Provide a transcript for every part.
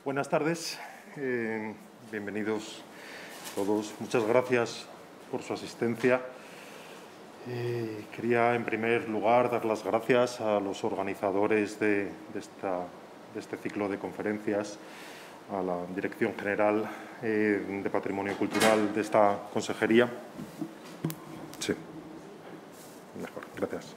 Buenas tardes, bienvenidos todos. Muchas gracias por su asistencia. Quería, en primer lugar, dar las gracias a los organizadores de este ciclo de conferencias, a la Dirección General de Patrimonio Cultural de esta consejería. Sí, mejor, gracias.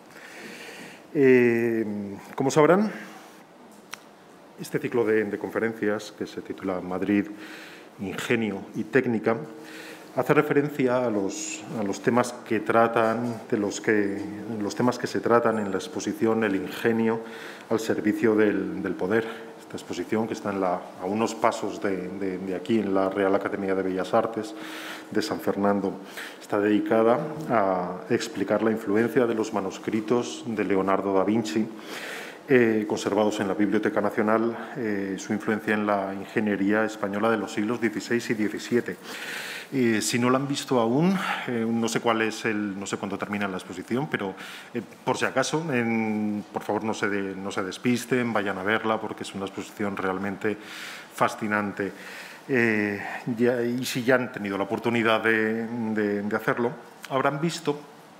Como sabrán, este ciclo de conferencias, que se titula Madrid, Ingenio y Técnica, hace referencia a los temas que tratan, los temas que se tratan en la exposición El ingenio al servicio del poder. Esta exposición, que está a unos pasos de aquí, en la Real Academia de Bellas Artes de San Fernando, está dedicada a explicar la influencia de los manuscritos de Leonardo da Vinci, conservados en la Biblioteca Nacional, su influencia en la ingeniería española de los siglos XVI y XVII. Si no la han visto aún, no sé cuándo termina la exposición, pero por si acaso, por favor no se despisten, vayan a verla, porque es una exposición realmente fascinante. Y si ya han tenido la oportunidad de hacerlo, habrán visto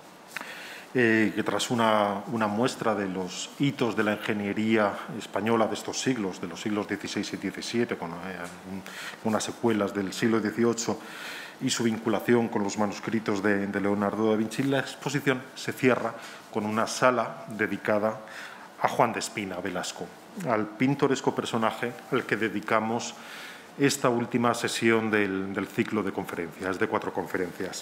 que tras una muestra de los hitos de la ingeniería española de estos siglos, de los siglos XVI y XVII, con unas secuelas del siglo XVIII y su vinculación con los manuscritos de Leonardo da Vinci, la exposición se cierra con una sala dedicada a Juan de Espina Velasco, al pintoresco personaje al que dedicamos esta última sesión del ciclo de conferencias, de 4 conferencias.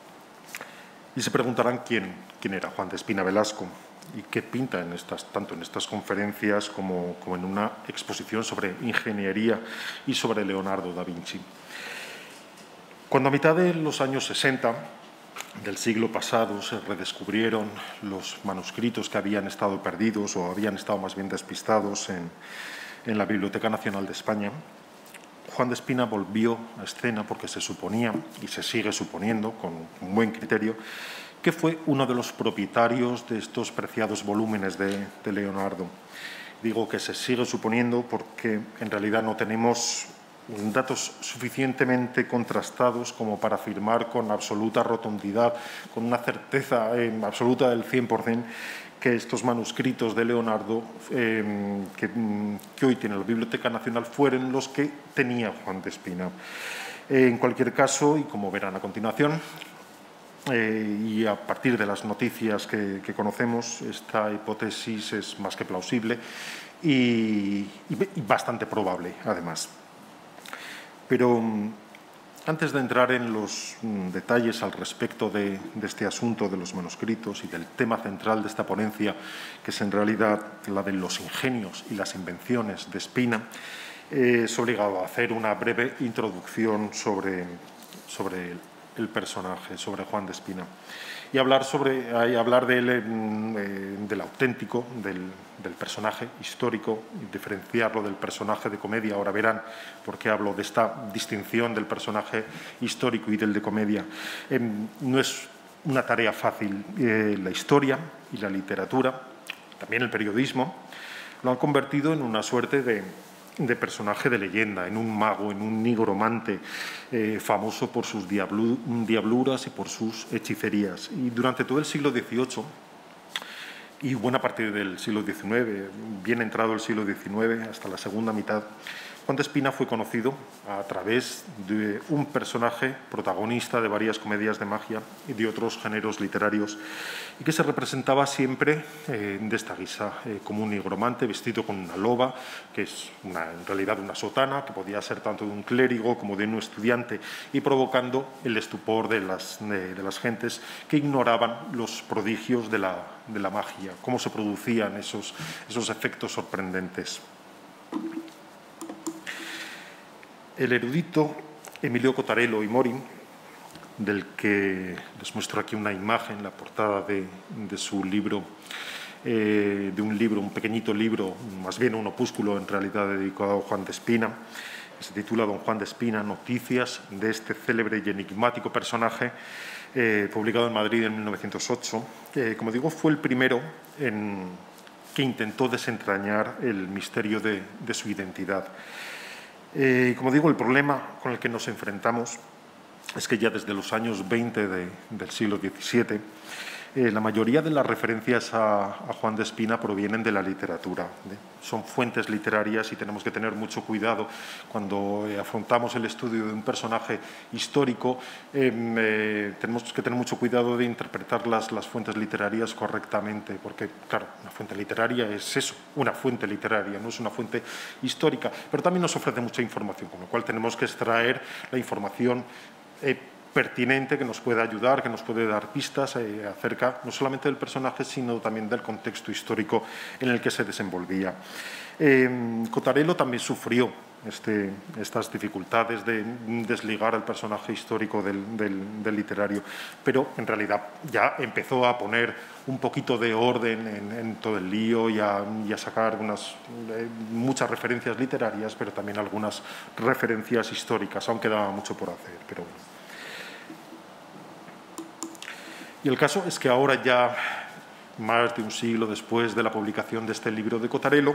Y se preguntarán quién era Juan de Espina Velasco y qué pinta tanto en estas conferencias como en una exposición sobre ingeniería y sobre Leonardo da Vinci. Cuando a mitad de los años 60 del siglo pasado se redescubrieron los manuscritos que habían estado perdidos o habían estado más bien despistados en la Biblioteca Nacional de España, Juan de Espina volvió a escena porque se suponía, y se sigue suponiendo con un buen criterio, que fue uno de los propietarios de estos preciados volúmenes de Leonardo. Digo que se sigue suponiendo porque en realidad no tenemos datos suficientemente contrastados como para afirmar con absoluta rotundidad, con una certeza absoluta del 100%, que estos manuscritos de Leonardo que hoy tiene la Biblioteca Nacional fueron los que tenía Juan de Espina. En cualquier caso, y como verán a continuación, y a partir de las noticias que conocemos, esta hipótesis es más que plausible y bastante probable, además. Pero antes de entrar en los detalles al respecto de este asunto de los manuscritos y del tema central de esta ponencia, que es en realidad la de los ingenios y las invenciones de Espina, es obligado a hacer una breve introducción sobre el personaje, sobre Juan de Espina, y hablar de él, del auténtico, del personaje histórico, y diferenciarlo del personaje de comedia. Ahora verán por qué hablo de esta distinción del personaje histórico y del de comedia. No es una tarea fácil. La historia y la literatura, también el periodismo, lo han convertido en una suerte de personaje de leyenda, en un mago, en un nigromante, famoso por sus diabluras y por sus hechicerías. Y durante todo el siglo XVIII y buena parte del siglo XIX, bien entrado el siglo XIX, hasta la segunda mitad, Juan de Espina fue conocido a través de un personaje protagonista de varias comedias de magia y de otros géneros literarios, y que se representaba siempre de esta guisa, como un nigromante vestido con una loba, que es en realidad una sotana, que podía ser tanto de un clérigo como de un estudiante, y provocando el estupor de las gentes que ignoraban los prodigios de la magia, cómo se producían esos efectos sorprendentes. El erudito Emilio Cotarello y Morin, del que les muestro aquí una imagen, la portada de su libro, un pequeñito libro, más bien un opúsculo en realidad dedicado a Juan de Espina, que se titula Don Juan de Espina, noticias de este célebre y enigmático personaje, publicado en Madrid en 1908, que, como digo, fue el primero que intentó desentrañar el misterio de su identidad. Y como digo, el problema con el que nos enfrentamos es que ya desde los años 20 del siglo XVII, la mayoría de las referencias a Juan de Espina provienen de la literatura. Son fuentes literarias y tenemos que tener mucho cuidado cuando afrontamos el estudio de un personaje histórico. Tenemos que tener mucho cuidado de interpretar las fuentes literarias correctamente, porque, claro, una fuente literaria es eso, una fuente literaria, no es una fuente histórica, pero también nos ofrece mucha información, con lo cual tenemos que extraer la información pertinente, que nos puede ayudar, que nos puede dar pistas acerca no solamente del personaje, sino también del contexto histórico en el que se desenvolvía. Cotarelo también sufrió estas dificultades de desligar al personaje histórico del literario, pero en realidad ya empezó a poner un poquito de orden en todo el lío y a sacar muchas referencias literarias, pero también algunas referencias históricas. Aún quedaba mucho por hacer, pero bueno. Y el caso es que ahora, ya más de un siglo después de la publicación de este libro de Cotarelo,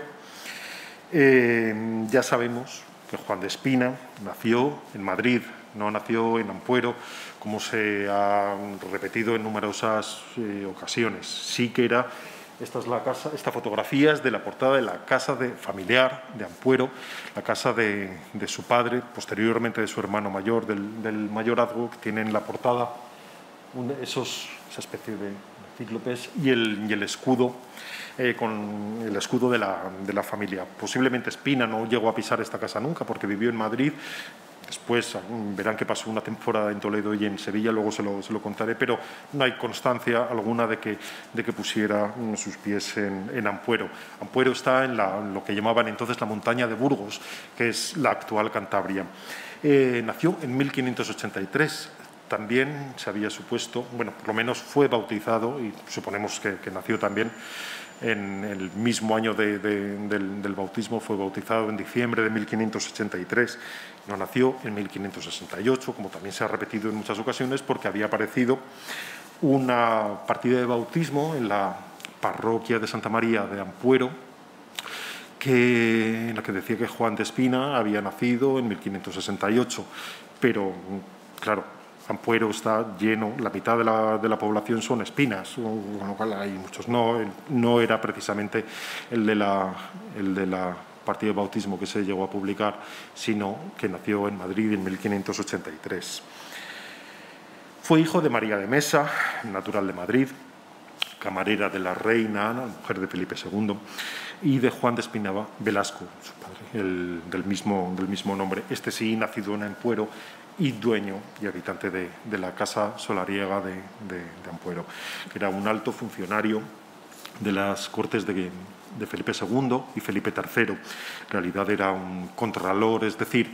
ya sabemos que Juan de Espina nació en Madrid, no nació en Ampuero, como se ha repetido en numerosas ocasiones. Sí que era, esta fotografía es de la portada de la casa familiar de Ampuero, la casa de su padre, posteriormente de su hermano mayor, del mayorazgo, que tiene en la portada esa especie de cíclopes y el escudo, con el escudo de la familia. Posiblemente Espina no llegó a pisar esta casa nunca porque vivió en Madrid. Después verán que pasó una temporada en Toledo y en Sevilla, luego se lo contaré, pero no hay constancia alguna de que pusiera sus pies en Ampuero. Ampuero está en lo que llamaban entonces la montaña de Burgos, que es la actual Cantabria. Nació en 1583. También se había supuesto, bueno, por lo menos fue bautizado, y suponemos que nació también en el mismo año del bautismo, fue bautizado en diciembre de 1583, no nació en 1568, como también se ha repetido en muchas ocasiones, porque había aparecido una partida de bautismo en la parroquia de Santa María de Ampuero, en la que decía que Juan de Espina había nacido en 1568, pero, claro, Ampuero está lleno, la mitad de la población son espinas, con lo cual hay muchos. No era precisamente el de la partida de bautismo que se llegó a publicar, sino que nació en Madrid en 1583. Fue hijo de María de Mesa, natural de Madrid, camarera de la reina Ana, mujer de Felipe II, y de Juan de Espina Velasco, su padre, del mismo nombre. Este sí, nacido en Ampuero, y dueño y habitante de la casa solariega de Ampuero, que era un alto funcionario de las Cortes de Felipe II y Felipe III. En realidad era un contralor, es decir,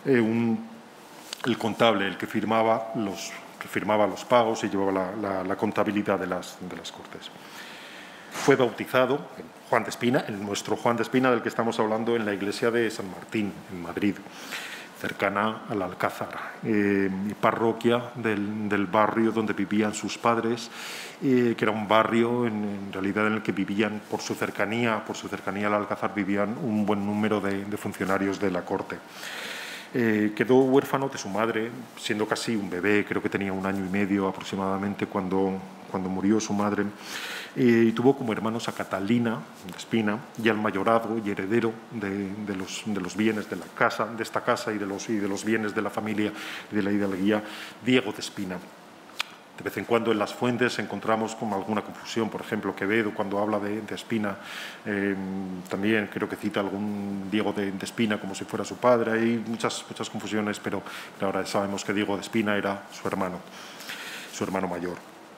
el contable, el que firmaba los pagos y llevaba la contabilidad de las Cortes. Fue bautizado Juan de Espina, nuestro Juan de Espina del que estamos hablando, en la iglesia de San Martín, en Madrid, cercana al Alcázar, parroquia del barrio donde vivían sus padres, que era un barrio en realidad en el que vivían, por su cercanía al Alcázar, vivían un buen número de funcionarios de la corte. Quedó huérfano de su madre, siendo casi un bebé, creo que tenía 1 año y medio aproximadamente cuando murió su madre, y tuvo como hermanos a Catalina de Espina y al mayorazgo y heredero de los bienes de la casa, de esta casa y de los bienes de la familia y de la hidalguía, Diego de Espina. De vez en cuando en las fuentes encontramos como alguna confusión, por ejemplo, Quevedo, cuando habla de Espina, también creo que cita algún Diego de Espina como si fuera su padre. Hay muchas confusiones, pero ahora sabemos que Diego de Espina era su hermano mayor.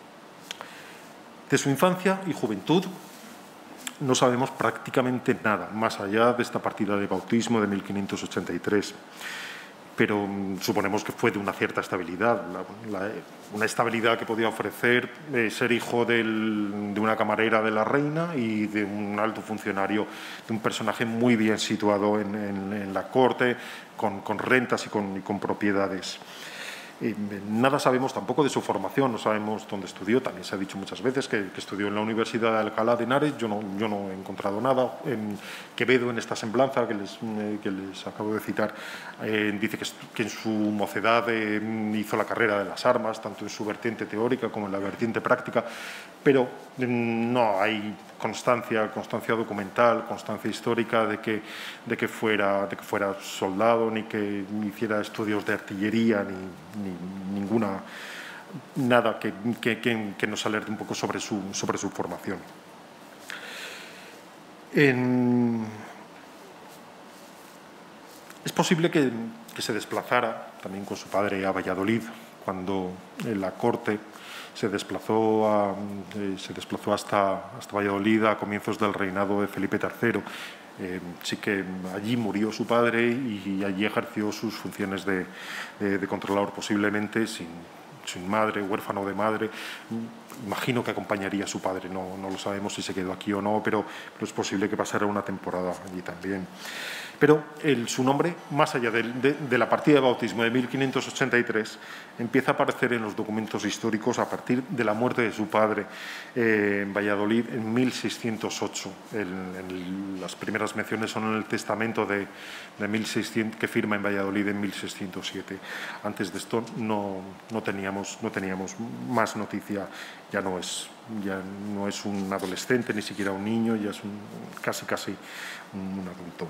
De su infancia y juventud no sabemos prácticamente nada, más allá de esta partida de bautismo de 1583. Pero suponemos que fue de una cierta estabilidad, una estabilidad que podía ofrecer ser hijo de una camarera de la reina y de un alto funcionario, de un personaje muy bien situado en la corte, con rentas y con propiedades. Nada sabemos tampoco de su formación, no sabemos dónde estudió. También se ha dicho muchas veces que estudió en la Universidad de Alcalá de Henares. Yo no he encontrado nada. En Quevedo, en esta semblanza que les acabo de citar, dice que en su mocedad hizo la carrera de las armas, tanto en su vertiente teórica como en la vertiente práctica, pero no hay constancia documental, constancia histórica de que fuera soldado, ni que hiciera estudios de artillería, ni nada que nos alerte un poco sobre su formación. Es posible que se desplazara también con su padre a Valladolid, cuando la corte se desplazó hasta Valladolid a comienzos del reinado de Felipe III. Sí que allí murió su padre y allí ejerció sus funciones de controlador, posiblemente sin madre, huérfano de madre. Imagino que acompañaría a su padre, no lo sabemos si se quedó aquí o no, pero es posible que pasara una temporada allí también. Pero su nombre, más allá de la partida de bautismo de 1583, empieza a aparecer en los documentos históricos a partir de la muerte de su padre en Valladolid en 1608. Las primeras menciones son en el testamento de 1600, que firma en Valladolid en 1607. Antes de esto no teníamos más noticia. Ya no es un adolescente, ni siquiera un niño, ya es casi un adulto.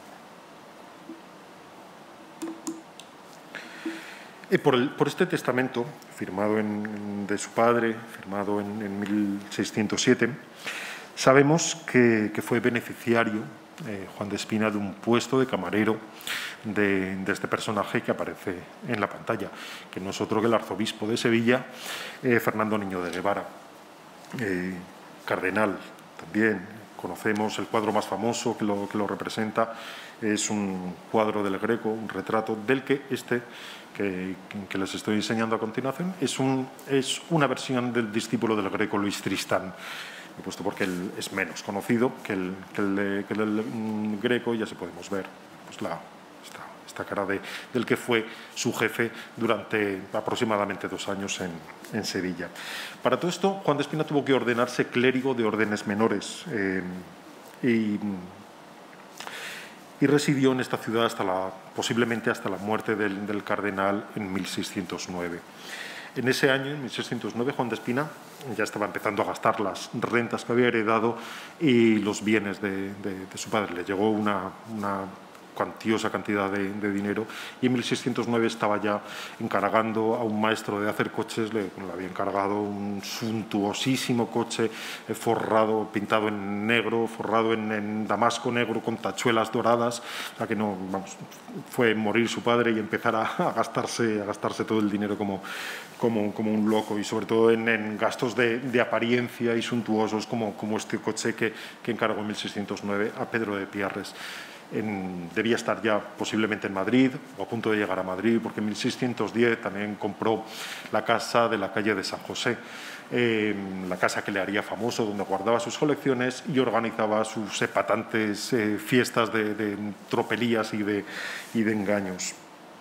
Por este testamento, firmado de su padre, firmado en 1607, sabemos que fue beneficiario Juan de Espina de un puesto de camarero de este personaje que aparece en la pantalla, que no es otro que el arzobispo de Sevilla, Fernando Niño de Guevara, cardenal también. Conocemos el cuadro más famoso que lo representa, es un cuadro del Greco, un retrato del que que les estoy enseñando a continuación es una versión del discípulo del Greco, Luis Tristán, puesto porque él es menos conocido que el Greco. Ya se podemos ver pues esta cara del que fue su jefe durante aproximadamente 2 años en Sevilla. Para todo esto, Juan de Espina tuvo que ordenarse clérigo de órdenes menores y residió en esta ciudad posiblemente hasta la muerte del cardenal en 1609. En ese año, en 1609, Juan de Espina ya estaba empezando a gastar las rentas que había heredado y los bienes de su padre. Le llegó una cuantiosa cantidad de dinero y en 1609 estaba ya encargando a un maestro de hacer coches, le había encargado un suntuosísimo coche forrado, pintado en negro, forrado en damasco negro con tachuelas doradas. O sea que fue morir su padre y empezar a gastarse todo el dinero como un loco, y sobre todo en gastos de apariencia y suntuosos como este coche que encargó en 1609 a Pedro de Pierres. Debía estar ya posiblemente en Madrid o a punto de llegar a Madrid, porque en 1610 también compró la casa de la calle de San José, la casa que le haría famoso, donde guardaba sus colecciones y organizaba sus epatantes fiestas de tropelías y de engaños.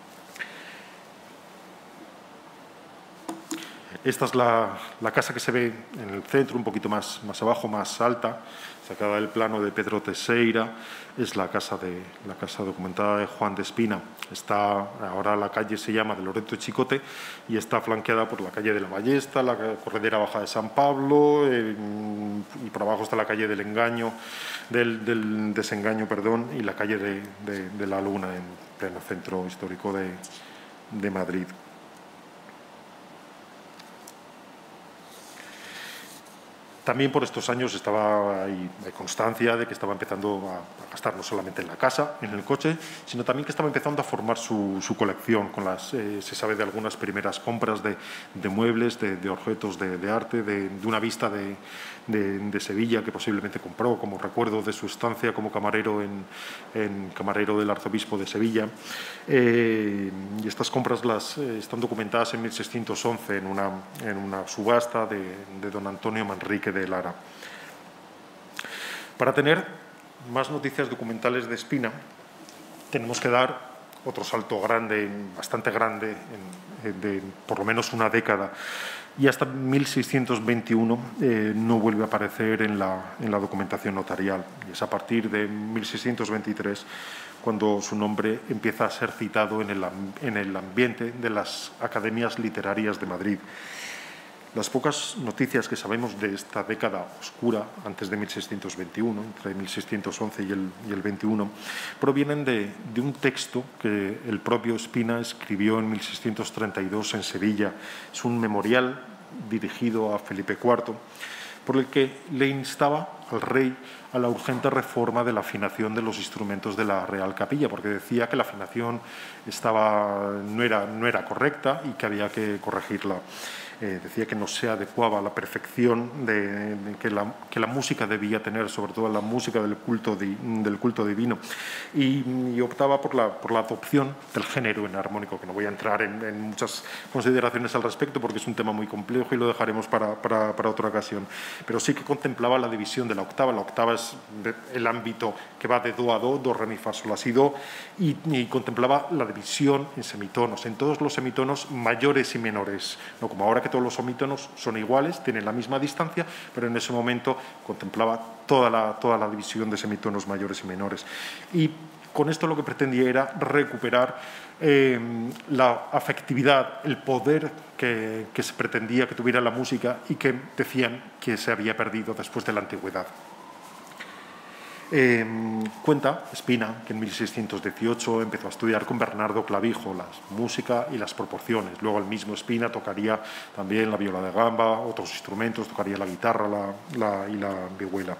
Esta es la casa que se ve en el centro, un poquito más abajo, más alta, sacada del plano de Pedro Teixeira. Es la casa documentada de Juan de Espina. Ahora la calle se llama de Loreto Chicote y está flanqueada por la calle de la Ballesta, la corredera baja de San Pablo, y por abajo está la calle del Desengaño, y la calle de la Luna, en pleno centro histórico de Madrid. También por estos años hay constancia de que estaba empezando a gastar no solamente en la casa, en el coche, sino también que estaba empezando a formar su colección. Se sabe de algunas primeras compras de muebles, de objetos de arte, de una vista de Sevilla que posiblemente compró como recuerdo de su estancia como camarero camarero del arzobispo de Sevilla. Y estas compras están documentadas en 1611 en una subasta de don Antonio Manrique de Lara. Para tener más noticias documentales de Espina, tenemos que dar otro salto bastante grande de por lo menos una década, y hasta 1621 no vuelve a aparecer en la documentación notarial. Y es a partir de 1623 cuando su nombre empieza a ser citado en el ambiente de las academias literarias de Madrid. Las pocas noticias que sabemos de esta década oscura, antes de 1621, entre 1611 y el 21, provienen de un texto que el propio Spina escribió en 1632 en Sevilla. Es un memorial dirigido a Felipe IV, por el que le instaba al rey a la urgente reforma de la afinación de los instrumentos de la Real Capilla, porque decía que la afinación no era correcta y que había que corregirla. Decía que no se adecuaba a la perfección que la música debía tener, sobre todo la música del culto divino, y optaba por la adopción del género enarmónico, que no voy a entrar en muchas consideraciones al respecto porque es un tema muy complejo y lo dejaremos para otra ocasión, pero sí que contemplaba la división de la octava. La octava es el ámbito que va de do a do, re, mi, fa, sol, la, si, do, y contemplaba la división en semitonos, en todos los semitonos mayores y menores, no como ahora que todos los semitonos son iguales, tienen la misma distancia, pero en ese momento contemplaba toda la división de semitonos mayores y menores. Y con esto lo que pretendía era recuperar la afectividad, el poder que se pretendía que tuviera la música y que decían que se había perdido después de la antigüedad. Cuenta Spina que en 1618 empezó a estudiar con Bernardo Clavijo la música y las proporciones. Luego el mismo Spina tocaría también la viola de gamba, otros instrumentos, tocaría la guitarra y la vihuela.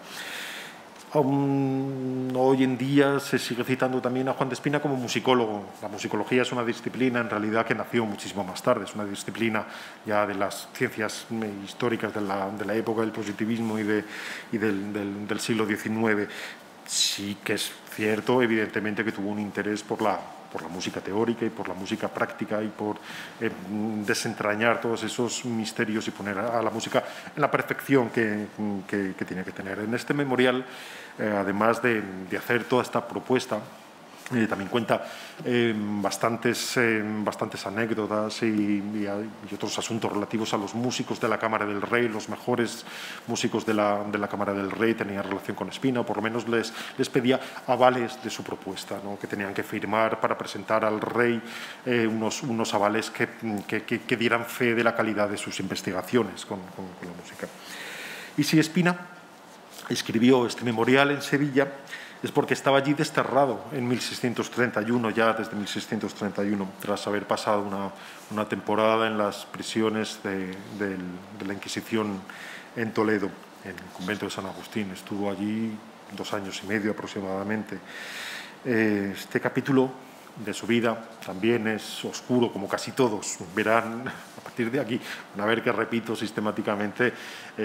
Hoy en día se sigue citando también a Juan de Spina como musicólogo. La musicología es una disciplina en realidad que nació muchísimo más tarde, es una disciplina ya de las ciencias históricas de la época del positivismo y del siglo XIX. Sí que es cierto, evidentemente, que tuvo un interés por la música teórica y por la música práctica y por desentrañar todos esos misterios y poner a la música en la perfección que tiene que tener. En este memorial, además de hacer toda esta propuesta, también cuenta bastantes anécdotas y otros asuntos relativos a los músicos de la Cámara del Rey. Los mejores músicos de la Cámara del Rey tenían relación con Spina, o por lo menos les pedía avales de su propuesta, ¿no? Que tenían que firmar para presentar al rey unos avales que dieran fe de la calidad de sus investigaciones con la música. Y si Spina escribió este memorial en Sevilla, es porque estaba allí desterrado en 1631, ya desde 1631, tras haber pasado una temporada en las prisiones de la Inquisición en Toledo, en el convento de San Agustín. Estuvo allí 2 años y medio aproximadamente. Este capítulo de su vida también es oscuro, como casi todos. Verán a partir de aquí, van a ver que repito sistemáticamente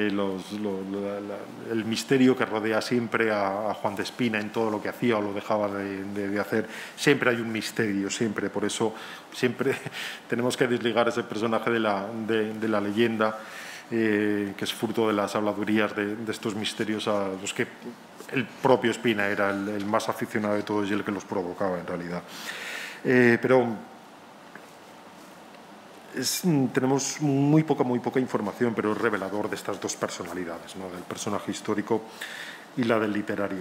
el misterio que rodea siempre a Juan de Spina en todo lo que hacía o lo dejaba de hacer. Siempre hay un misterio, siempre. Por eso siempre tenemos que desligar ese personaje de la leyenda, que es fruto de las habladurías de estos misterios a los que el propio Spina era el más aficionado de todos y el que los provocaba en realidad. Pero tenemos muy poca información, pero es revelador de estas dos personalidades, ¿no? Del personaje histórico y la del literario.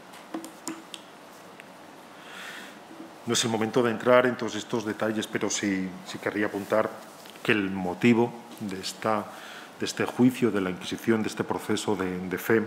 No es el momento de entrar en todos estos detalles, pero sí querría apuntar que el motivo de este juicio, de la Inquisición, de este proceso de fe,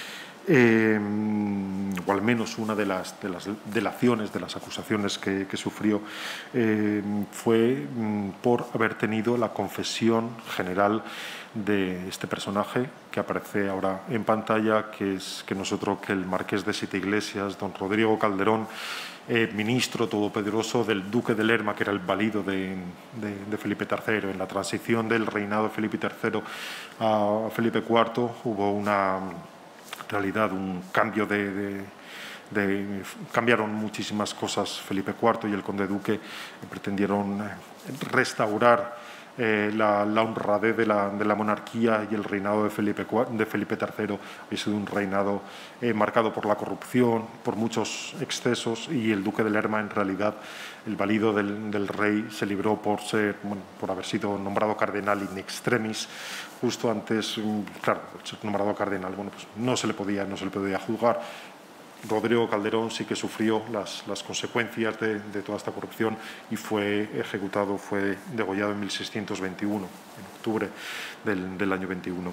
o al menos una de las delaciones, de las acusaciones que sufrió, fue por haber tenido la confesión general de este personaje que aparece ahora en pantalla, que no es otro que el marqués de Siete Iglesias, don Rodrigo Calderón, ministro todopoderoso del duque de Lerma, que era el valido de Felipe III. En la transición del reinado de Felipe III a Felipe IV hubo en realidad un cambio cambiaron muchísimas cosas. Felipe IV y el conde duque pretendieron restaurar la honradez de la monarquía y el reinado de Felipe III había sido un reinado marcado por la corrupción, por muchos excesos, y el duque de Lerma, en realidad, el valido del rey, se libró por haber sido nombrado cardenal in extremis justo antes. Claro, ser nombrado cardenal, bueno, pues no se le podía juzgar. Rodrigo Calderón sí que sufrió las consecuencias de toda esta corrupción y fue ejecutado, fue degollado en 1621, en octubre del año 21.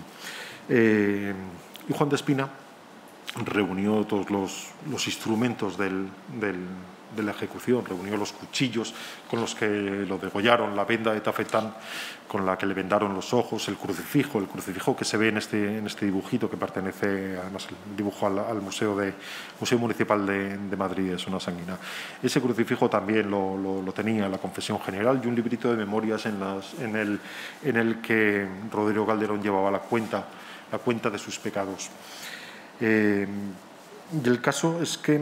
Y Juan de Espina reunió todos los instrumentos de la ejecución, reunió los cuchillos con los que lo degollaron, la venda de tafetán con la que le vendaron los ojos, el crucifijo que se ve en este dibujito, que pertenece, además, el dibujo al Museo Municipal de Madrid, es una sanguina. Ese crucifijo también lo tenía la Confesión General, y un librito de memorias en el que Rodrigo Calderón llevaba la cuenta de sus pecados. Y el caso es que,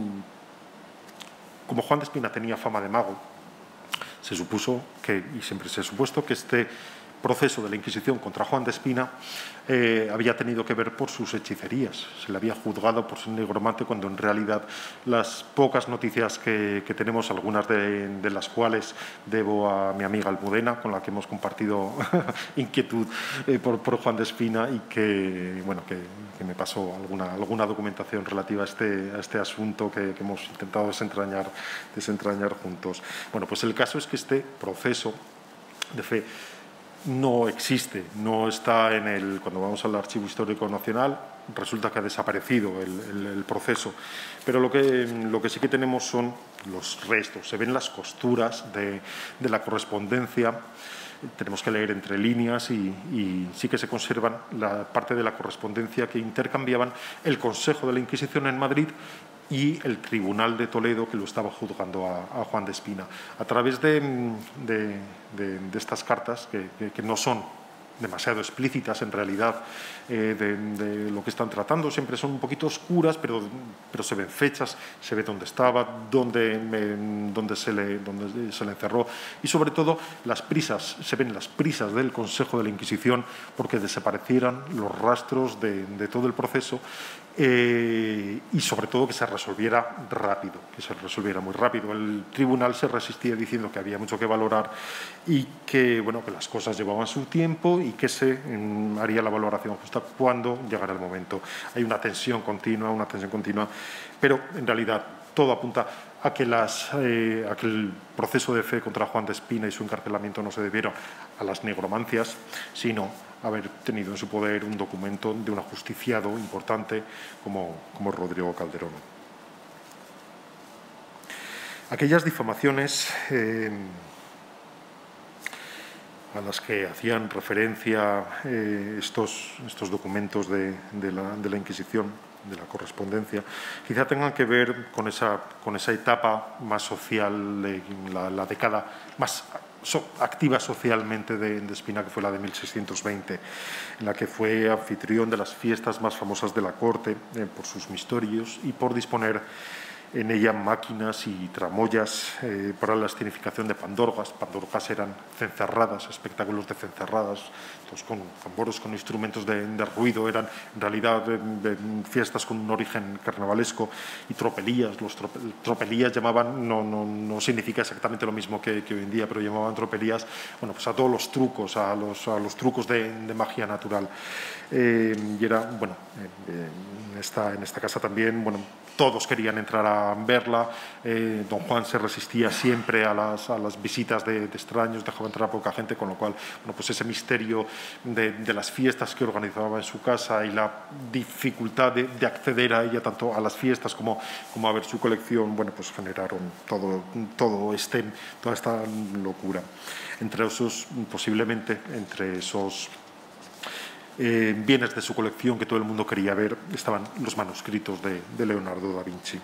como Juan de Espina tenía fama de mago, se supuso y siempre se ha supuesto, que este proceso de la Inquisición contra Juan de Espina había tenido que ver por sus hechicerías. Se le había juzgado por ser negromante, cuando en realidad las pocas noticias que tenemos, algunas de las cuales debo a mi amiga Almudena, con la que hemos compartido inquietud por Juan de Espina, y que me pasó alguna documentación relativa a este asunto que hemos intentado desentrañar juntos. Bueno, pues el caso es que este proceso de fe no existe, no está cuando vamos al Archivo Histórico Nacional, resulta que ha desaparecido el proceso. Pero lo que sí que tenemos son los restos, se ven las costuras de la correspondencia. Tenemos que leer entre líneas y sí que se conservan la parte de la correspondencia que intercambiaban el Consejo de la Inquisición en Madrid y el Tribunal de Toledo, que lo estaba juzgando a Juan de Espina. A través de estas cartas, que no son demasiado explícitas en realidad de lo que están tratando, siempre son un poquito oscuras, pero se ven fechas, se ve dónde estaba, dónde se le encerró, y sobre todo se ven las prisas del Consejo de la Inquisición porque desaparecieran los rastros de todo el proceso, y sobre todo que se resolviera rápido, que se resolviera muy rápido. El tribunal se resistía diciendo que había mucho que valorar y que las cosas llevaban su tiempo y que se haría la valoración justa cuando llegara el momento. Hay una tensión continua, pero en realidad todo apunta a que el proceso de fe contra Juan de Espina y su encarcelamiento no se debieron a las negromancias, sino haber tenido en su poder un documento de un ajusticiado importante como Rodrigo Calderón. Aquellas difamaciones a las que hacían referencia estos documentos de la Inquisición, de la correspondencia, quizá tengan que ver con esa etapa más social, la década más activa socialmente de Espina, que fue la de 1620, en la que fue anfitrión de las fiestas más famosas de la corte por sus misterios y por disponer en ella máquinas y tramoyas para la escenificación de pandorgas. Pandorgas eran cencerradas, espectáculos de cencerradas, con tamboros, con instrumentos de ruido. Eran en realidad fiestas con un origen carnavalesco, y tropelías. Tropelías llamaban, no significa exactamente lo mismo que hoy en día, pero llamaban tropelías pues a todos los trucos, a los trucos de magia natural. Y era, en esta casa también, todos querían entrar a verla. Don Juan se resistía siempre a las visitas de extraños, dejaba entrar a poca gente, con lo cual pues ese misterio de las fiestas que organizaba en su casa y la dificultad de acceder a ella, tanto a las fiestas como a ver su colección, pues generaron toda esta locura. Posiblemente entre esos bienes de su colección que todo el mundo quería ver estaban los manuscritos de Leonardo da Vinci.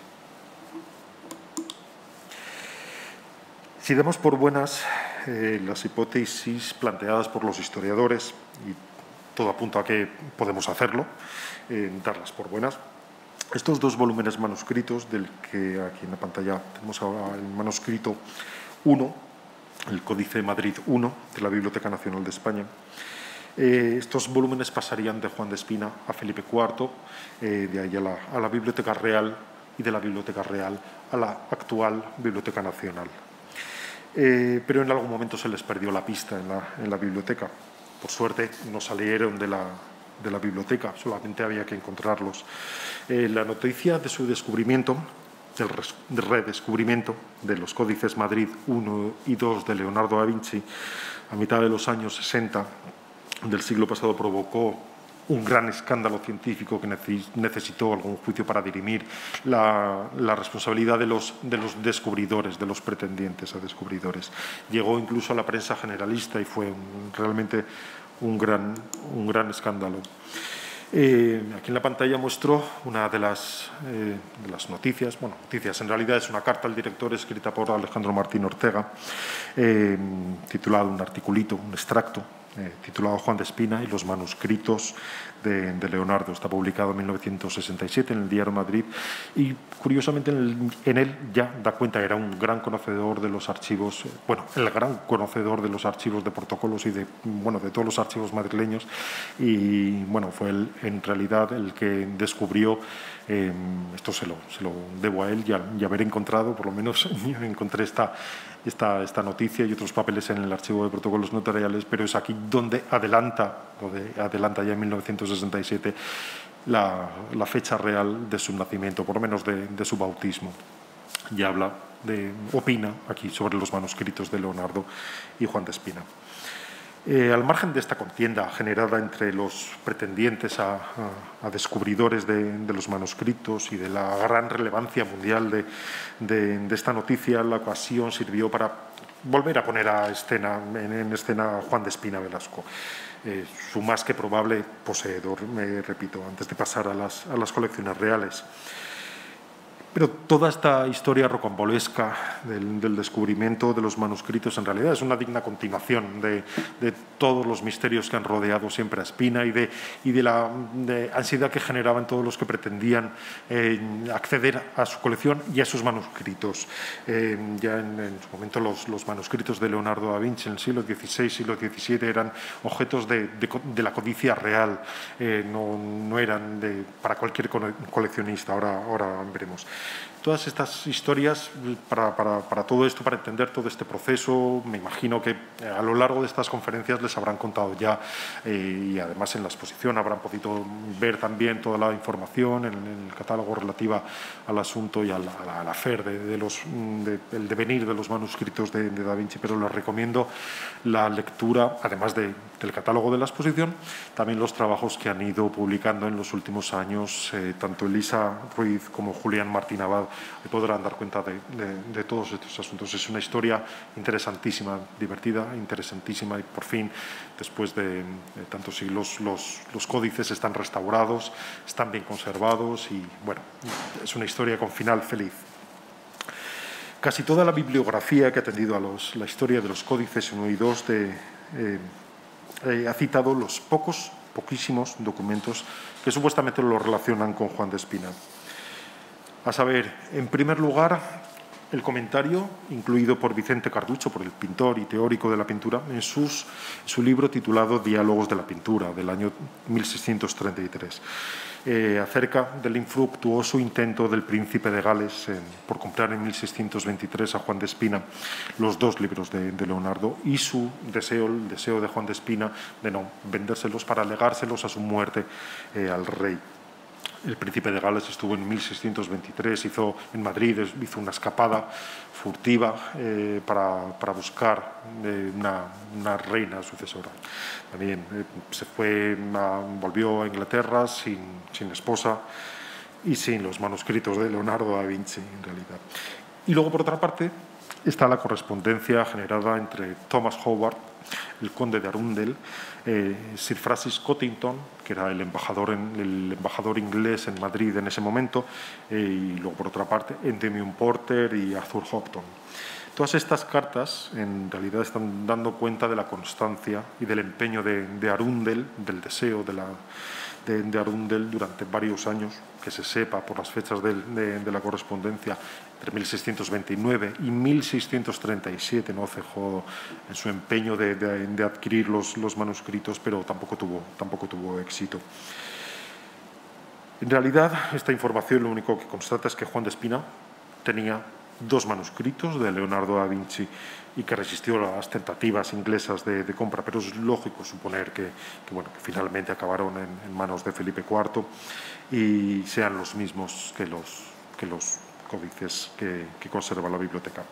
Si damos por buenas las hipótesis planteadas por los historiadores, y todo apunta a que podemos hacerlo, darlas por buenas, estos dos volúmenes manuscritos, del que aquí en la pantalla tenemos ahora el manuscrito 1, el Códice Madrid I de la Biblioteca Nacional de España. Estos volúmenes pasarían de Juan de Espina a Felipe IV, de ahí a la Biblioteca Real, y de la Biblioteca Real a la actual Biblioteca Nacional. Pero en algún momento se les perdió la pista en la biblioteca. Por suerte no salieron de la biblioteca, solamente había que encontrarlos. La noticia de su descubrimiento, del redescubrimiento de los códices Madrid I y II de Leonardo da Vinci a mitad de los años 60 del siglo pasado, provocó un gran escándalo científico que necesitó algún juicio para dirimir la responsabilidad de los descubridores, de los pretendientes a descubridores. Llegó incluso a la prensa generalista y fue realmente un gran escándalo. Aquí en la pantalla muestro una de las noticias. Bueno, noticias, en realidad es una carta al director escrita por Alejandro Martín Ortega, titulado un articulito, un extracto, titulado Juan de Espina y los manuscritos de Leonardo. Está publicado en 1967 en el Diario Madrid y, curiosamente, en él ya da cuenta que era un gran conocedor de los archivos, el gran conocedor de los archivos de protocolos y de todos los archivos madrileños, y fue él, en realidad, el que descubrió, esto se lo debo a él y haber encontrado, por lo menos yo encontré esta noticia y otros papeles en el archivo de protocolos notariales, pero es aquí donde adelanta ya en 1967 la fecha real de su nacimiento, por lo menos de su bautismo. Y opina aquí sobre los manuscritos de Leonardo y Juan de Espina. Al margen de esta contienda generada entre los pretendientes a descubridores de los manuscritos y de la gran relevancia mundial de esta noticia, la ocasión sirvió para volver a poner en escena a Juan de Espina Velasco, su más que probable poseedor, repito, antes de pasar a las colecciones reales. Pero toda esta historia rocambolesca del descubrimiento de los manuscritos en realidad es una digna continuación de todos los misterios que han rodeado siempre a Espina y de la ansiedad que generaban todos los que pretendían acceder a su colección y a sus manuscritos. Ya en su momento los manuscritos de Leonardo da Vinci en el siglo XVI, siglo XVII eran objetos de la codicia real, no eran para cualquier coleccionista, ahora veremos. Todas estas historias, para todo esto, para entender todo este proceso, me imagino que a lo largo de estas conferencias les habrán contado ya, y además en la exposición habrán podido ver también toda la información en el catálogo relativa al asunto y al hacer del devenir de los manuscritos de Da Vinci, pero les recomiendo la lectura, además del catálogo de la exposición, también los trabajos que han ido publicando en los últimos años, tanto Elisa Ruiz como Julián Martín Abad, podrán dar cuenta de todos estos asuntos. Es una historia interesantísima, divertida, interesantísima, y por fin, después de tantos siglos, los códices están restaurados, están bien conservados y, es una historia con final feliz. Casi toda la bibliografía que ha atendido a la historia de los códices 1 y 2 ha citado los poquísimos documentos que supuestamente lo relacionan con Juan de Espina. A saber, en primer lugar, el comentario incluido por Vicente Carducho, por el pintor y teórico de la pintura, en su libro titulado Diálogos de la pintura, del año 1633, acerca del infructuoso intento del príncipe de Gales por comprar en 1623 a Juan de Espina los dos libros de Leonardo y el deseo de Juan de Espina de no vendérselos para legárselos a su muerte al rey. El príncipe de Gales estuvo en 1623, en Madrid hizo una escapada furtiva para buscar una reina sucesora. También volvió a Inglaterra sin esposa y sin los manuscritos de Leonardo da Vinci, en realidad. Y luego, por otra parte, está la correspondencia generada entre Thomas Howard, el conde de Arundel, Sir Francis Cottington, que era el embajador inglés en Madrid en ese momento, y luego, por otra parte, Endymion Porter y Arthur Hopton. Todas estas cartas, en realidad, están dando cuenta de la constancia y del empeño de Arundel, del deseo de Arundel durante varios años, que se sepa por las fechas de la correspondencia, entre 1629 y 1637, no cejó en su empeño de adquirir los manuscritos, pero tampoco tuvo éxito. En realidad, esta información lo único que constata es que Juan de Espina tenía 2 manuscritos de Leonardo da Vinci y que resistió a las tentativas inglesas de compra, pero es lógico suponer que finalmente acabaron en manos de Felipe IV y sean los mismos que los códices que conserva la biblioteca.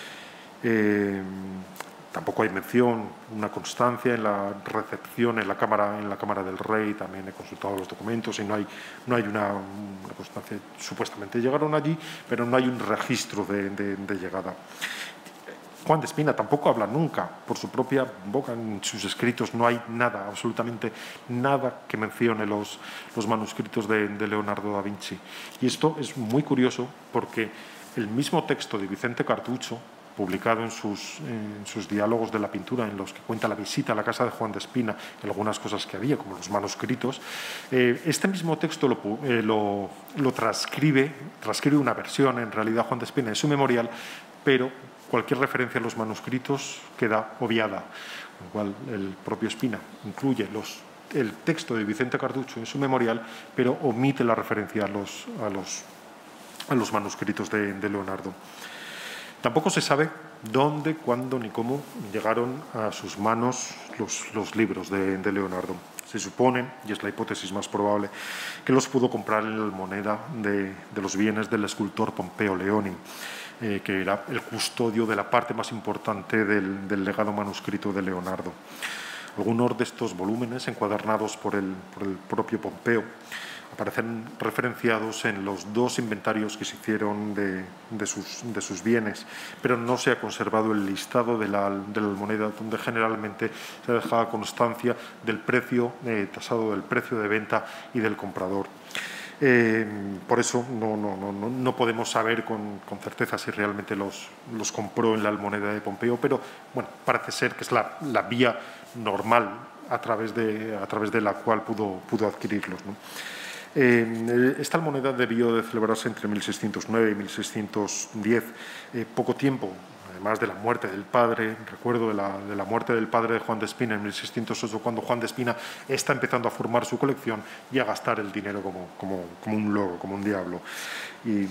Tampoco hay mención, una constancia en la recepción en la Cámara del Rey. También he consultado los documentos y no hay una constancia. Supuestamente llegaron allí, pero no hay un registro de llegada. Juan de Espina tampoco habla nunca por su propia boca, en sus escritos no hay nada, absolutamente nada que mencione los manuscritos de Leonardo da Vinci. Y esto es muy curioso porque el mismo texto de Vicente Cartucho, publicado en sus diálogos de la pintura, en los que cuenta la visita a la casa de Juan de Espina y algunas cosas que había, como los manuscritos, este mismo texto lo transcribe una versión, en realidad, Juan de Espina en su memorial, pero cualquier referencia a los manuscritos queda obviada, con lo cual el propio Espina incluye el texto de Vicente Cartucho en su memorial, pero omite la referencia a los manuscritos de Leonardo. Tampoco se sabe dónde, cuándo ni cómo llegaron a sus manos los libros de Leonardo. Se supone, y es la hipótesis más probable, que los pudo comprar en la moneda de los bienes del escultor Pompeo Leoni, que era el custodio de la parte más importante del legado manuscrito de Leonardo. Algunos de estos volúmenes, encuadernados por el propio Pompeo, aparecen referenciados en los 2 inventarios que se hicieron de sus bienes, pero no se ha conservado el listado de la moneda, donde generalmente se dejaba constancia del precio tasado, del precio de venta y del comprador. Por eso no podemos saber con certeza si realmente los compró en la almoneda de Pompeo, pero bueno, parece ser que es la vía normal a través de la cual pudo adquirirlos, ¿no? Esta almoneda debió de celebrarse entre 1609 y 1610, poco tiempo, además de la muerte del padre. Recuerdo de la muerte del padre de Juan de Espina en 1608, cuando Juan de Espina está empezando a formar su colección y a gastar el dinero como un loco, como un diablo. Y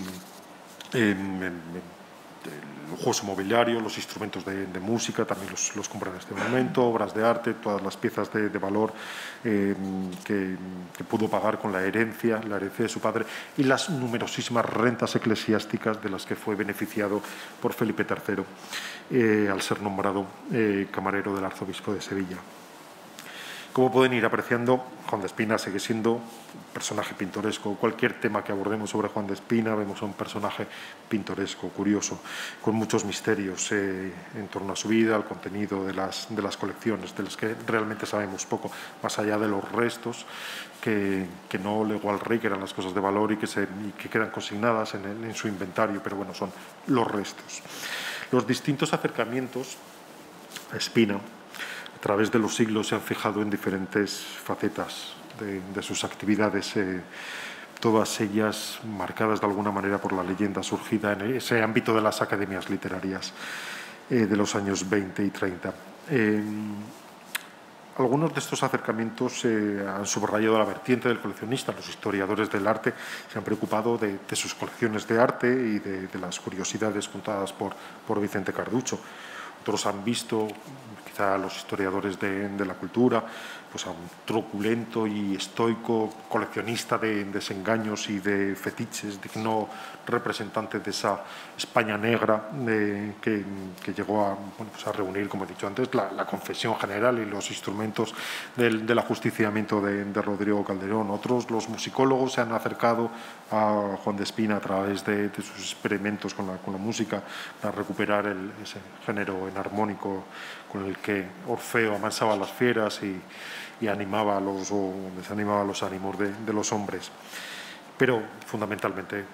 el lujoso mobiliario, los instrumentos de música, también los compra en este momento, obras de arte, todas las piezas de valor que pudo pagar con la herencia de su padre y las numerosísimas rentas eclesiásticas de las que fue beneficiado por Felipe III al ser nombrado camarero del arzobispo de Sevilla. Como pueden ir apreciando, Juan de Espina sigue siendo un personaje pintoresco. Cualquier tema que abordemos sobre Juan de Espina vemos a un personaje pintoresco, curioso, con muchos misterios en torno a su vida, al contenido de las colecciones, de las que realmente sabemos poco, más allá de los restos que no legó al rey, que eran las cosas de valor y que quedan consignadas en su inventario, pero bueno, son los restos. Los distintos acercamientos a Espina a través de los siglos se han fijado en diferentes facetas de sus actividades, todas ellas marcadas de alguna manera por la leyenda surgida en ese ámbito de las academias literarias de los años 20 y 30. Algunos de estos acercamientos han subrayado la vertiente del coleccionista. Los historiadores del arte se han preocupado de sus colecciones de arte y de las curiosidades contadas por Vicente Cartucho. Otros han visto, quizá los historiadores de la cultura, pues a un truculento y estoico coleccionista de desengaños y de fetiches, digno representante de esa España negra que llegó a reunir, como he dicho antes, la confesión general y los instrumentos del ajusticiamiento de Rodrigo Calderón. Otros, los musicólogos, se han acercado a Juan de Espina a través de sus experimentos con la música para recuperar ese género enarmónico con el que Orfeo amansaba a las fieras y desanimaba los ánimos de los hombres. Pero fundamentalmente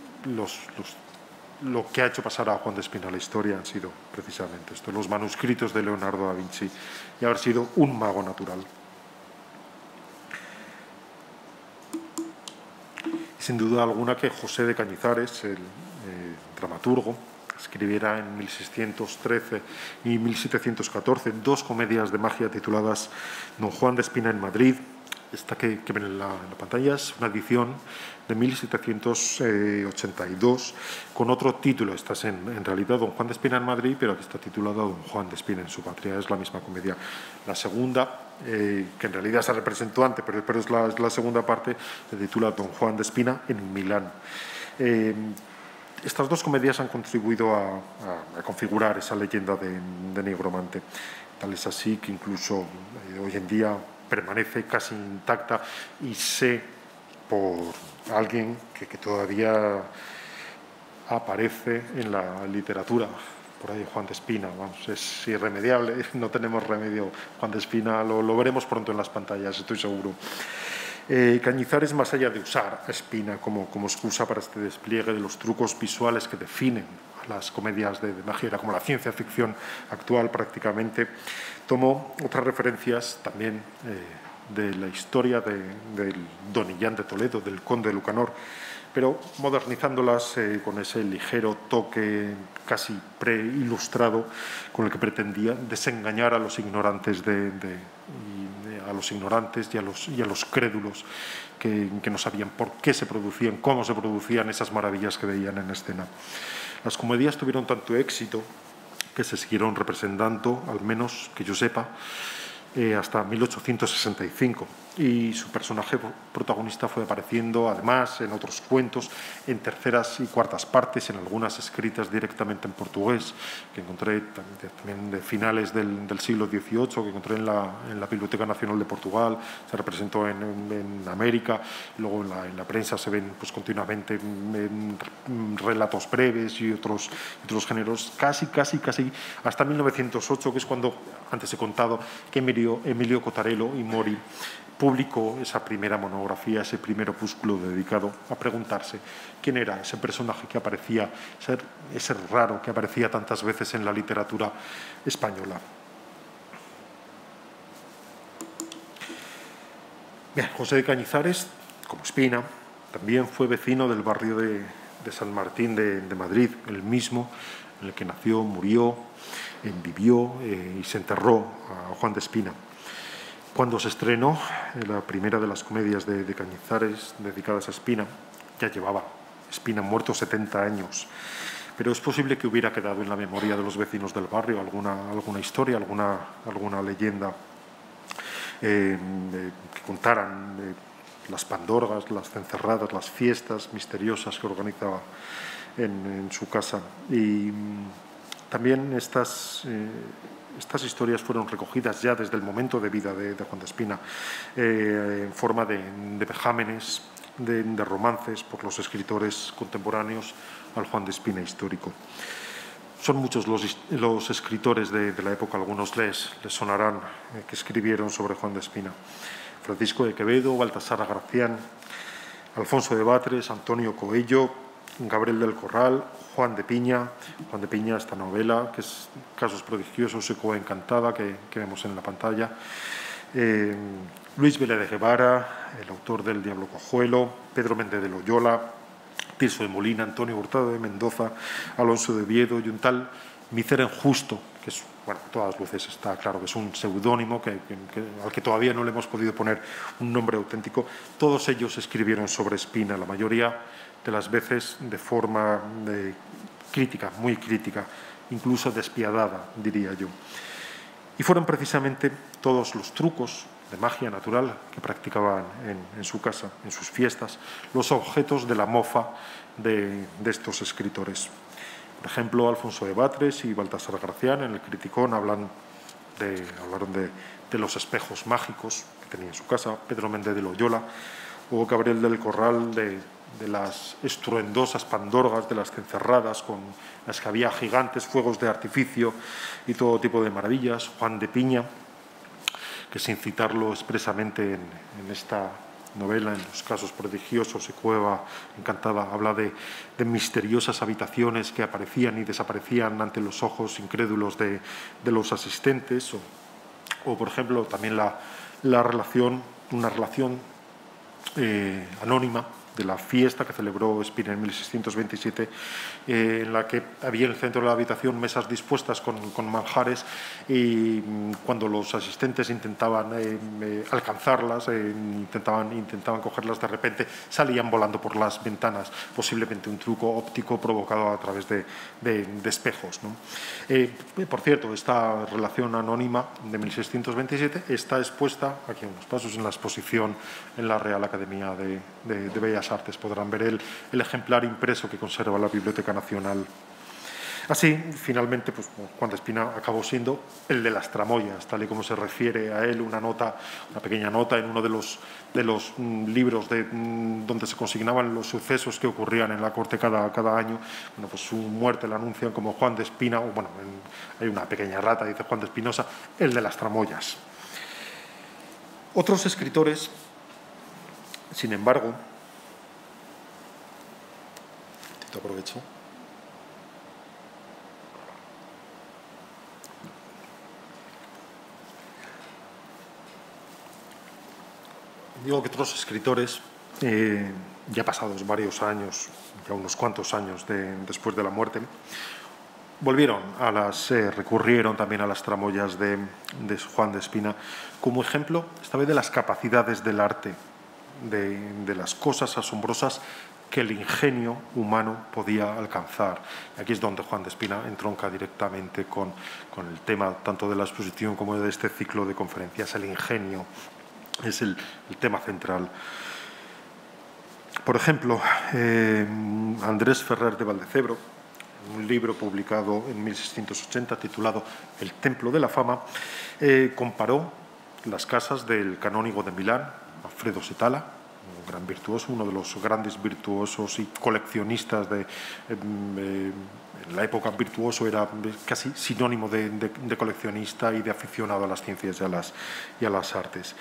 lo que ha hecho pasar a Juan de Espina a la historia han sido precisamente esto, los manuscritos de Leonardo da Vinci y haber sido un mago natural. sin duda alguna que José de Cañizares, el dramaturgo, escribiera en 1613 y 1714 dos comedias de magia tituladas Don Juan de Espina en Madrid. Esta que ven en la pantalla es una edición de 1782 con otro título. Esta es en realidad Don Juan de Espina en Madrid, pero aquí está titulada Don Juan de Espina en su patria. Es la misma comedia. La segunda, que en realidad se representó antes, pero es la segunda parte, se titula Don Juan de Espina en Milán. Estas dos comedias han contribuido a configurar esa leyenda de Nigromante. Tal es así que incluso hoy en día permanece casi intacta y sé por alguien que todavía aparece en la literatura. Por ahí Juan de Espina, vamos, es irremediable, no tenemos remedio. Juan de Espina lo veremos pronto en las pantallas, estoy seguro. Cañizares, más allá de usar a Espina como excusa para este despliegue de los trucos visuales que definen a las comedias de magia, era como la ciencia ficción actual prácticamente, tomó otras referencias también de la historia del Don Illán de Toledo, del Conde de Lucanor, pero modernizándolas con ese ligero toque casi preilustrado con el que pretendía desengañar a los ignorantes y a los crédulos que no sabían por qué se producían, cómo se producían esas maravillas que veían en escena. Las comedias tuvieron tanto éxito que se siguieron representando, al menos que yo sepa, hasta 1865, y su personaje protagonista fue apareciendo además en otros cuentos, en terceras y cuartas partes, en algunas escritas directamente en portugués, que encontré también de finales del siglo XVIII, que encontré en la Biblioteca Nacional de Portugal, se representó en América, luego en la prensa se ven pues, continuamente en relatos breves y otros géneros, casi hasta 1908, que es cuando, antes he contado, que Emilio Cotarello y Mori publicó esa primera monografía, ese primer opúsculo dedicado a preguntarse quién era ese personaje que aparecía, ese raro que aparecía tantas veces en la literatura española. Bien, José de Cañizares, como Espina, también fue vecino del barrio de San Martín de Madrid, el mismo en el que nació, murió, vivió y se enterró a Juan de Espina. Cuando se estrenó la primera de las comedias de Cañizares dedicadas a Espina, ya llevaba Espina muerto 70 años, pero es posible que hubiera quedado en la memoria de los vecinos del barrio alguna historia, alguna leyenda que contaran las pandorgas, las cencerradas, las fiestas misteriosas que organizaba en su casa. Y también estas historias fueron recogidas ya desde el momento de vida de Juan de Espina en forma de vejámenes, de romances por los escritores contemporáneos al Juan de Espina histórico. Son muchos los escritores de la época, algunos les sonarán, que escribieron sobre Juan de Espina. Francisco de Quevedo, Baltasar Gracián, Alfonso de Batres, Antonio Coello, Gabriel del Corral, Juan de Piña, esta novela, que es Casos prodigiosos, Ecoa encantada, que vemos en la pantalla. Luis Vélez de Guevara, el autor del Diablo Cojuelo, Pedro Méndez de Loyola, Tirso de Molina, Antonio Hurtado de Mendoza, Alonso de Oviedo y un tal Micer Justo, que es, bueno, a todas luces está claro que es un seudónimo al que todavía no le hemos podido poner un nombre auténtico. Todos ellos escribieron sobre Espina, la mayoría de las veces de forma crítica, muy crítica, incluso despiadada, diría yo. Y fueron precisamente todos los trucos de magia natural que practicaban en su casa, en sus fiestas, los objetos de la mofa de estos escritores. Por ejemplo, Alfonso de Batres y Baltasar Gracián en el Criticón hablaron de los espejos mágicos que tenía en su casa, Pedro Méndez de Loyola o Gabriel del Corral de las estruendosas pandorgas, de las cencerradas con las que había gigantes fuegos de artificio y todo tipo de maravillas. Juan de Piña, que sin citarlo expresamente en esta novela, en los Casos prodigiosos y Cueva encantada, habla de misteriosas habitaciones que aparecían y desaparecían ante los ojos incrédulos de los asistentes, o por ejemplo, también una relación anónima la fiesta que celebró Spina en 1627, en la que había en el centro de la habitación mesas dispuestas con manjares, y cuando los asistentes intentaban alcanzarlas, intentaban cogerlas, de repente salían volando por las ventanas, posiblemente un truco óptico provocado a través de espejos, ¿no? Por cierto, esta relación anónima de 1627 está expuesta aquí a unos pasos en la exposición en la Real Academia de Bellas Artes. Podrán ver el ejemplar impreso que conserva la Biblioteca Nacional. Así, finalmente, pues, Juan de Espina acabó siendo el de las tramoyas, tal y como se refiere a él una pequeña nota en uno de los libros donde se consignaban los sucesos que ocurrían en la corte cada año. Bueno, pues su muerte la anuncian como Juan de Espina, o bueno, hay una pequeña rata, dice Juan de Espinosa, el de las tramoyas. Otros escritores, sin embargo, aprovecho. Digo que otros escritores, ya pasados varios años, ya unos cuantos años después de la muerte, recurrieron también a las tramoyas de Juan de Espina como ejemplo, esta vez, de las capacidades del arte, de las cosas asombrosas que el ingenio humano podía alcanzar. Y aquí es donde Juan de Espina entronca directamente con el tema tanto de la exposición como de este ciclo de conferencias. El ingenio es el tema central. Por ejemplo, Andrés Ferrer de Valdecebro, un libro publicado en 1680 titulado El Templo de la Fama, comparó las casas del canónigo de Milán, Alfredo Setala, un gran virtuoso, uno de los grandes virtuosos y coleccionistas en la época. Virtuoso era casi sinónimo de coleccionista y de aficionado a las ciencias y a las artes.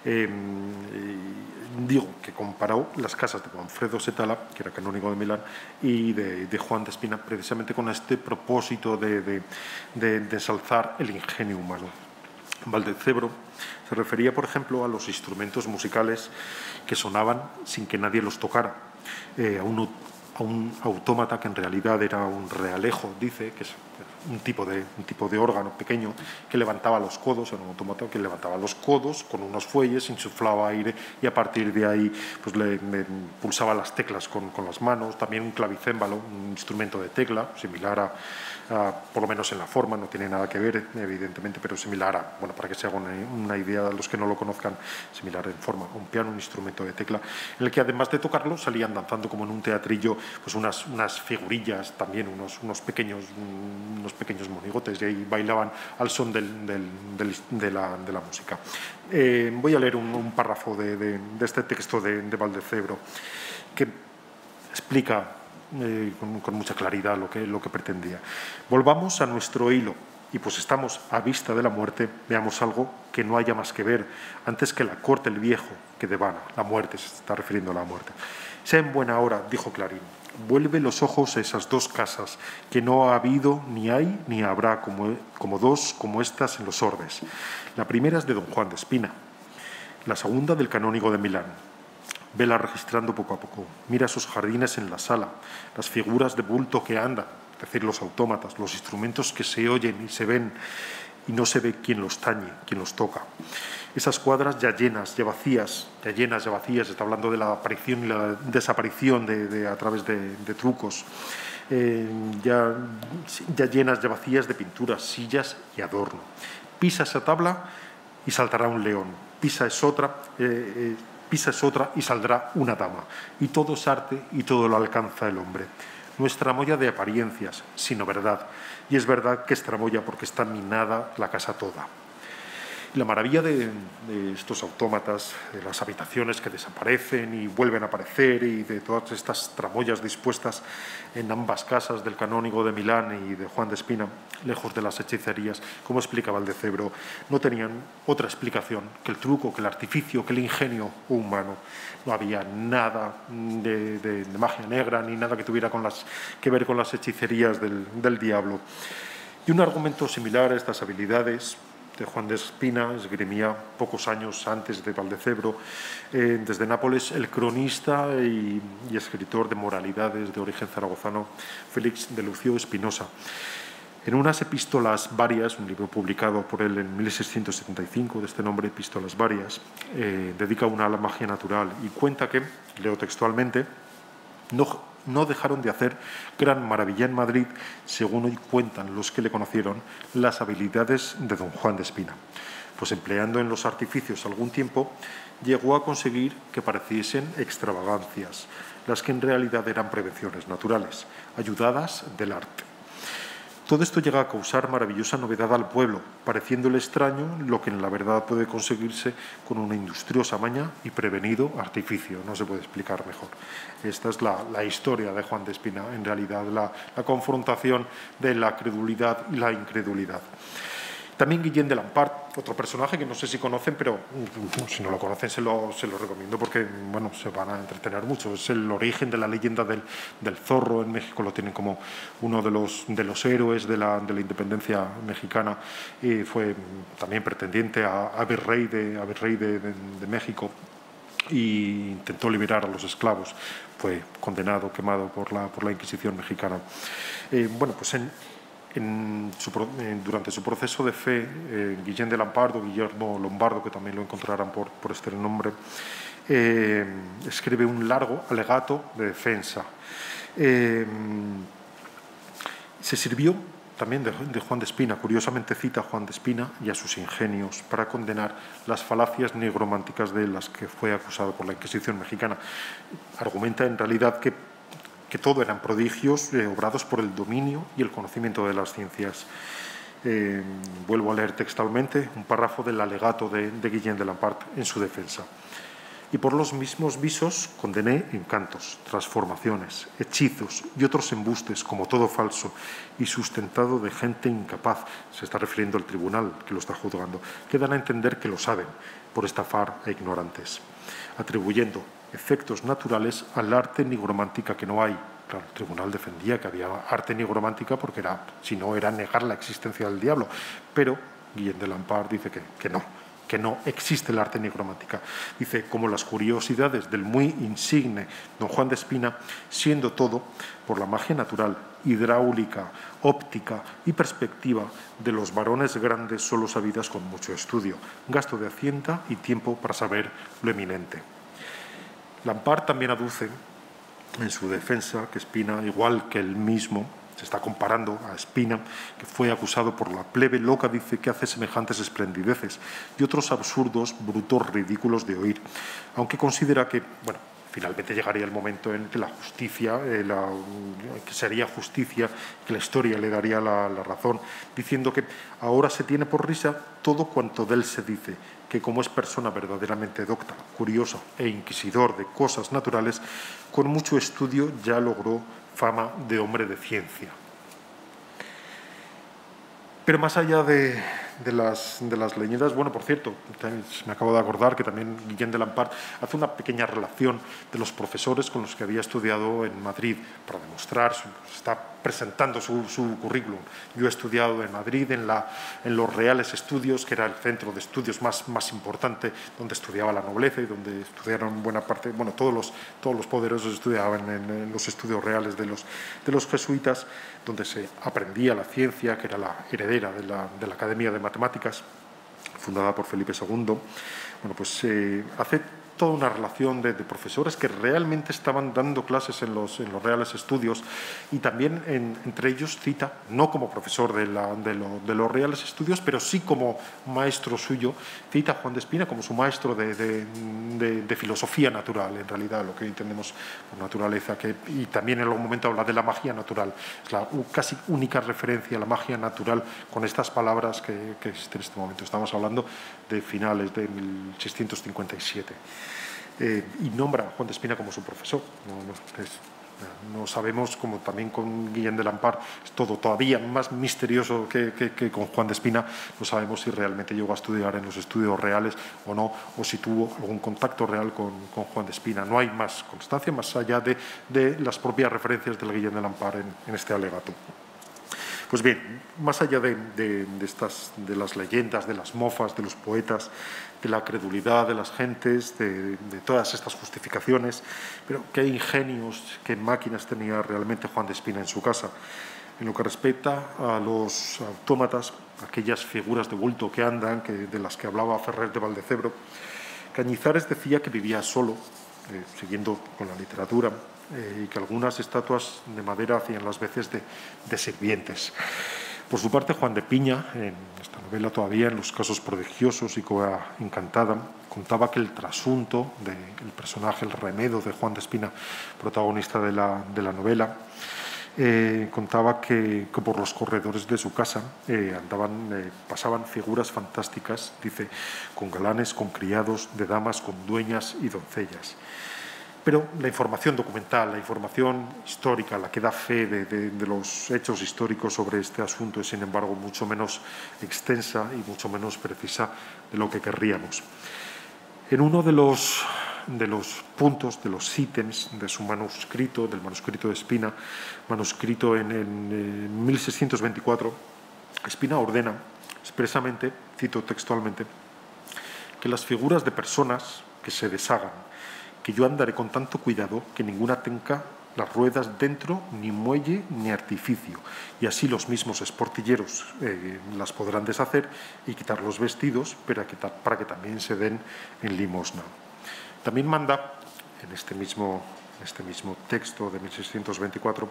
Digo que comparó las casas de Alfredo Setala, que era canónigo de Milán, y de Juan de Espina, precisamente con este propósito de ensalzar el ingenio humano. Valdecebro se refería, por ejemplo, a los instrumentos musicales que sonaban sin que nadie los tocara, a un autómata que en realidad era un realejo, dice, que es un tipo de órgano pequeño que levantaba los codos, era un autómata que levantaba los codos con unos fuelles, insuflaba aire y a partir de ahí pues le pulsaba las teclas con las manos. También un clavicémbalo, un instrumento de tecla, similar por lo menos en la forma, no tiene nada que ver, evidentemente, pero similar bueno, para que se hagan una idea, los que no lo conozcan, similar en forma a un piano, un instrumento de tecla, en el que además de tocarlo salían danzando como en un teatrillo pues unas figurillas, también unos pequeños monigotes, y ahí bailaban al son de la música. Voy a leer un párrafo de este texto de Valdecebro que explica con mucha claridad lo que pretendía. Volvamos a nuestro hilo y, pues estamos a vista de la muerte, veamos algo que no haya más que ver antes que la corte el viejo que devana. La muerte, se está refiriendo a la muerte. Sea en buena hora, dijo Clarín, vuelve los ojos a esas dos casas que no ha habido, ni hay, ni habrá como dos como estas en los orbes. La primera es de don Juan de Espina, la segunda del canónigo de Milán. Vela registrando poco a poco. Mira esos jardines en la sala, las figuras de bulto que andan, es decir, los autómatas, los instrumentos que se oyen y se ven y no se ve quién los tañe, quién los toca. Esas cuadras ya llenas, ya vacías, está hablando de la aparición y la desaparición a través de trucos, ya llenas, ya vacías de pinturas, sillas y adorno. Pisa esa tabla y saltará un león, pisa es otra y saldrá una dama. Y todo es arte y todo lo alcanza el hombre. No es tramoya de apariencias, sino verdad. Y es verdad que es tramoya porque está minada la casa toda. Y la maravilla de estos autómatas, de las habitaciones que desaparecen y vuelven a aparecer, y de todas estas tramoyas dispuestas en ambas casas del canónigo de Milán y de Juan de Espina, lejos de las hechicerías, como explica Valdecebro, no tenían otra explicación que el truco, que el artificio, que el ingenio humano. No había nada de magia negra ni nada que tuviera que ver con las hechicerías del diablo. Y un argumento similar a estas habilidades de Juan de Espina esgrimía pocos años antes de Valdecebro, desde Nápoles, el cronista y escritor de moralidades de origen zaragozano Félix de Lucio Espinosa. En unas epístolas varias, un libro publicado por él en 1675, de este nombre, Epístolas varias, dedica una a la magia natural y cuenta que, leo textualmente, no dejaron de hacer gran maravilla en Madrid, según hoy cuentan los que le conocieron, las habilidades de don Juan de Espina. Pues empleando en los artificios algún tiempo, llegó a conseguir que pareciesen extravagancias, las que en realidad eran prevenciones naturales, ayudadas del arte. Todo esto llega a causar maravillosa novedad al pueblo, pareciéndole extraño lo que en la verdad puede conseguirse con una industriosa maña y prevenido artificio. No se puede explicar mejor. Esta es la historia de Juan de Espina, en realidad la confrontación de la credulidad y la incredulidad. También Guillén de Lampart, otro personaje que no sé si conocen, pero si no lo conocen se lo recomiendo porque bueno, se van a entretener mucho. Es el origen de la leyenda del zorro en México, lo tienen como uno de los héroes de la independencia mexicana y fue también pretendiente a virrey de México e intentó liberar a los esclavos. Fue condenado, quemado por la Inquisición mexicana. Bueno, pues durante su proceso de fe, Guillén de Lampart o Guillermo Lombardo, que también lo encontrarán por este nombre, escribe un largo alegato de defensa. Se sirvió también de Juan de Espina, curiosamente cita a Juan de Espina y a sus ingenios para condenar las falacias nigrománticas de las que fue acusado por la Inquisición mexicana. Argumenta en realidad que todo eran prodigios obrados por el dominio y el conocimiento de las ciencias. Vuelvo a leer textualmente un párrafo del alegato de Guillén de Lampart en su defensa. Y por los mismos visos condené encantos, transformaciones, hechizos y otros embustes, como todo falso y sustentado de gente incapaz, se está refiriendo al tribunal que lo está juzgando, que dan a entender que lo saben por estafar a ignorantes, atribuyendo efectos naturales al arte nigromántica que no hay. Claro, el tribunal defendía que había arte nigromántica porque si no era negar la existencia del diablo, pero Guillén de Lampart dice que no existe el arte nigromántica. Dice, como las curiosidades del muy insigne don Juan de Espina, siendo todo por la magia natural, hidráulica, óptica y perspectiva de los varones grandes solo sabidas con mucho estudio, gasto de hacienda y tiempo para saber lo eminente. Lampart también aduce en su defensa que Espina, igual que él mismo, se está comparando a Espina, que fue acusado por la plebe loca, dice, que hace semejantes esplendideces y otros absurdos, brutos, ridículos de oír, aunque considera que, bueno, finalmente llegaría el momento en que la justicia, que sería justicia, que la historia le daría la razón, diciendo que ahora se tiene por risa todo cuanto de él se dice, que como es persona verdaderamente docta, curiosa e inquisidor de cosas naturales, con mucho estudio ya logró fama de hombre de ciencia. Pero más allá de las leyendas, bueno, por cierto, me acabo de acordar que también Guillén de Lampart hace una pequeña relación de los profesores con los que había estudiado en Madrid para demostrar, está presentando su currículum. Yo he estudiado en Madrid en los Reales Estudios, que era el centro de estudios más importante, donde estudiaba la nobleza y donde estudiaron buena parte, bueno, todos los poderosos estudiaban en los estudios reales de los jesuitas, donde se aprendía la ciencia, que era la heredera de la Academia de Matemáticas, fundada por Felipe II. Bueno, pues hace toda una relación de profesores que realmente estaban dando clases en los Reales Estudios y también entre ellos cita, no como profesor de los Reales Estudios, pero sí como maestro suyo, cita a Juan de Espina como su maestro de filosofía natural, en realidad, lo que entendemos por naturaleza, y también en algún momento habla de la magia natural. Es la casi única referencia a la magia natural con estas palabras que existen en este momento. Estamos hablando de finales de 1657. Y nombra a Juan de Espina como su profesor. No sabemos, como también con Guillén de Lampart, es todo todavía más misterioso que con Juan de Espina. No sabemos si realmente llegó a estudiar en los estudios reales o no, o si tuvo algún contacto real con Juan de Espina. No hay más constancia más allá de las propias referencias del Guillén de Lampart en este alegato. Pues bien, más allá de las leyendas, de las mofas, de los poetas, de la credulidad de las gentes, de todas estas justificaciones, pero qué ingenios, qué máquinas tenía realmente Juan de Espina en su casa. En lo que respecta a los autómatas, aquellas figuras de bulto que andan, de las que hablaba Ferrer de Valdecebro, Cañizares decía que vivía solo, siguiendo con la literatura, y que algunas estatuas de madera hacían las veces de sirvientes. Por su parte, Juan de Piña, en esta novela todavía, en Los casos prodigiosos y Coa encantada, contaba que el trasunto del personaje, el remedo de Juan de Espina, protagonista de la novela, contaba que por los corredores de su casa pasaban figuras fantásticas, dice, con galanes, con criados, de damas, con dueñas y doncellas. Pero la información documental, la información histórica, la que da fe de los hechos históricos sobre este asunto es, sin embargo, mucho menos extensa y mucho menos precisa de lo que querríamos. En uno de los puntos, de los ítems de su manuscrito, del manuscrito de Espina, manuscrito en 1624, Espina ordena expresamente, cito textualmente, que las figuras de personas que se deshagan, que yo andaré con tanto cuidado que ninguna tenga las ruedas dentro, ni muelle, ni artificio, y así los mismos esportilleros las podrán deshacer y quitar los vestidos para que también se den en limosna. También manda, en este mismo texto de 1624,